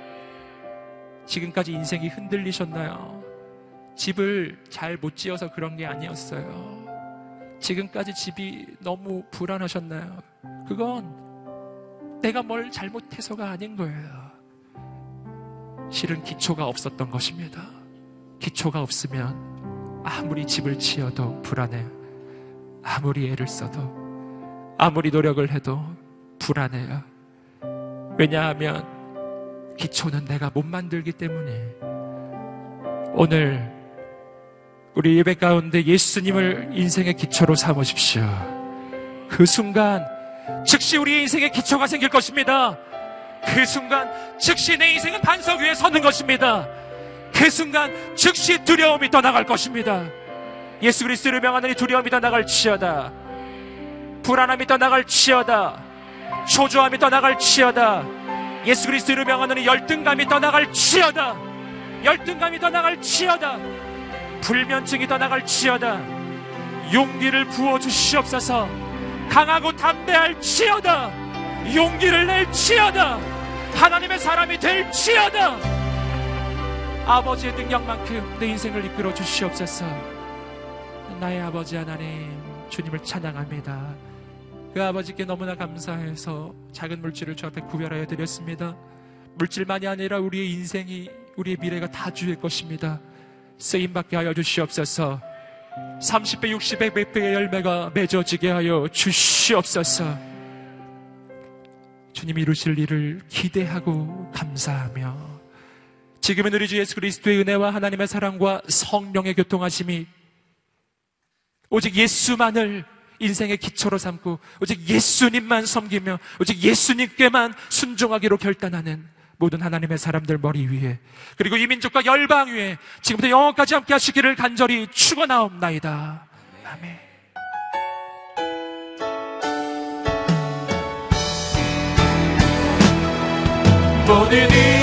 지금까지 인생이 흔들리셨나요? 집을 잘 못 지어서 그런 게 아니었어요. 지금까지 집이 너무 불안하셨나요? 그건 내가 뭘 잘못해서가 아닌 거예요. 실은 기초가 없었던 것입니다. 기초가 없으면 아무리 집을 지어도 불안해요. 아무리 애를 써도 아무리 노력을 해도 불안해요. 왜냐하면 기초는 내가 못 만들기 때문에. 오늘 우리 예배 가운데 예수님을 인생의 기초로 삼으십시오. 그 순간 즉시 우리의 인생에 기초가 생길 것입니다. 그 순간 즉시 내 인생은 반석 위에 서는 것입니다. 그 순간 즉시 두려움이 떠나갈 것입니다. 예수 그리스도를 명하노니 두려움이 떠나갈지어다. 불안함이 떠나갈지어다. 초조함이 떠나갈지어다. 예수 그리스도를 명하노니 열등감이 떠나갈지어다. 열등감이 떠나갈지어다. 불면증이 떠나갈지어다. 용기를 부어주시옵소서. 강하고 담대할지어다. 용기를 낼지어다. 하나님의 사람이 될지어다. 아버지의 능력만큼 내 인생을 이끌어 주시옵소서. 나의 아버지 하나님, 주님을 찬양합니다. 그 아버지께 너무나 감사해서 작은 물질을 주 앞에 구별하여 드렸습니다. 물질만이 아니라 우리의 인생이, 우리의 미래가 다 주의 것입니다. 쓰임받게 하여 주시옵소서. 삼십 배, 육십 배, 백 배의 열매가 맺어지게 하여 주시옵소서. 주님이 이루실 일을 기대하고 감사하며, 지금은 우리 주 예수 그리스도의 은혜와 하나님의 사랑과 성령의 교통하심이 오직 예수만을 인생의 기초로 삼고 오직 예수님만 섬기며 오직 예수님께만 순종하기로 결단하는 모든 하나님의 사람들 머리 위에, 그리고 이 민족과 열방 위에 지금부터 영원까지 함께 하시기를 간절히 축원하옵나이다. 아멘. 모든 이